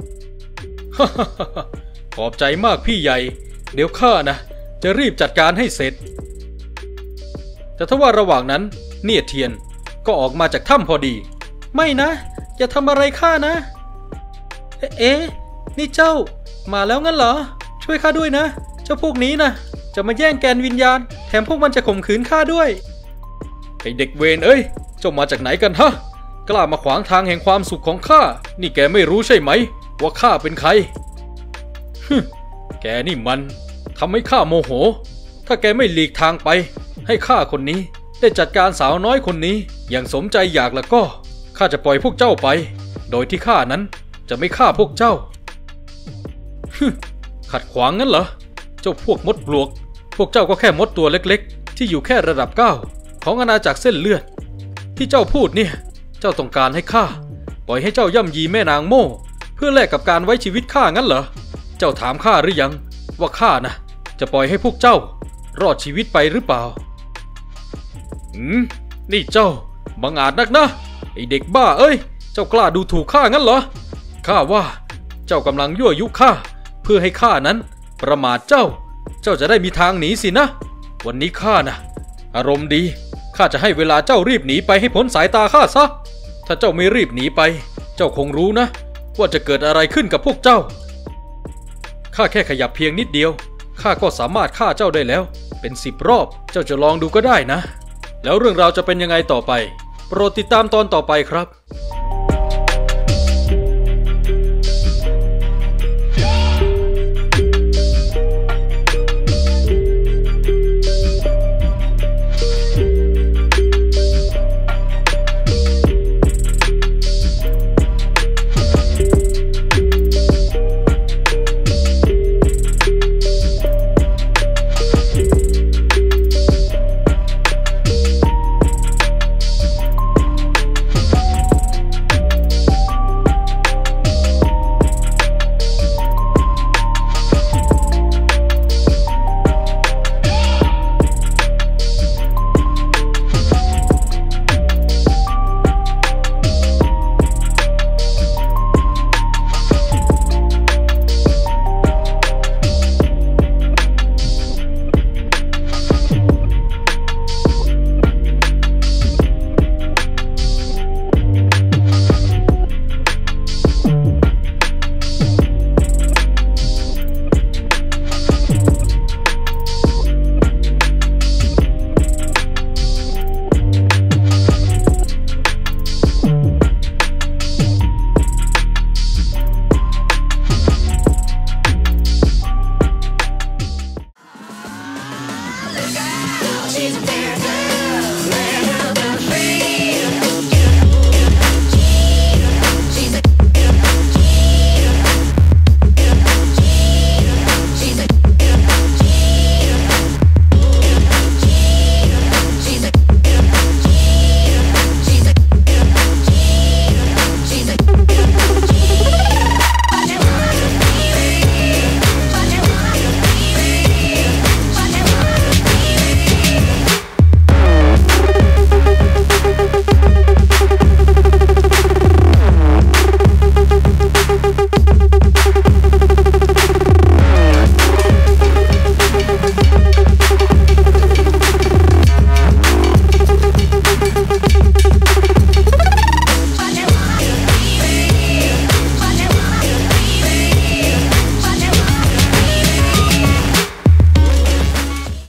ขอบใจมากพี่ใหญ่เดี๋ยวข้านะจะรีบจัดการให้เสร็จแต่ถ้าว่าระหว่างนั้นเนี่ยเทียนก็ออกมาจากถ้ำพอดีไม่นะอย่าทำอะไรข้านะเอ๊ะนี่เจ้ามาแล้วงั้นเหรอช่วยข้าด้วยนะเจ้าพวกนี้นะจะมาแย่งแกนวิญญาณแถมพวกมันจะข่มขืนข้าด้วยไอเด็กเวรเอ้ยเจ้ามาจากไหนกันฮะกล้ามาขวางทางแห่งความสุขของข้านี่แกไม่รู้ใช่ไหมว่าข้าเป็นใครแกนี่มันทำให้ข้าโมโหถ้าแกไม่หลีกทางไปให้ข้าคนนี้ได้จัดการสาวน้อยคนนี้อย่างสมใจอยากแล้วก็ข้าจะปล่อยพวกเจ้าไปโดยที่ข้านั้นจะไม่ฆ่าพวกเจ้าขัดขวางงั้นเหรอเจ้าพวกมดปลวกพวกเจ้าก็แค่มดตัวเล็กๆที่อยู่แค่ระดับ9ของอาณาจักรเส้นเลือดที่เจ้าพูดเนี่ยเจ้าต้องการให้ข้าปล่อยให้เจ้าย่ำยีแม่นางโม่เพื่อแลกกับการไว้ชีวิตข้างั้นเหรอเจ้าถามข้าหรือยังว่าข้านะจะปล่อยให้พวกเจ้ารอดชีวิตไปหรือเปล่านี่เจ้าบังอาจนักนะไอเด็กบ้าเอ้ยเจ้ากล้าดูถูกข้างั้นเหรอข้าว่าเจ้ากำลังยั่วยุข้าเพื่อให้ข้านั้นประมาทเจ้าจะได้มีทางหนีสินะวันนี้ข้านะอารมณ์ดีข้าจะให้เวลาเจ้ารีบหนีไปให้พ้นสายตาข้าซะถ้าเจ้าไม่รีบหนีไปเจ้าคงรู้นะว่าจะเกิดอะไรขึ้นกับพวกเจ้าข้าแค่ขยับเพียงนิดเดียวข้าก็สามารถฆ่าเจ้าได้แล้วเป็น10 รอบเจ้าจะลองดูก็ได้นะแล้วเรื่องราวจะเป็นยังไงต่อไปโปรดติดตามตอนต่อไปครับ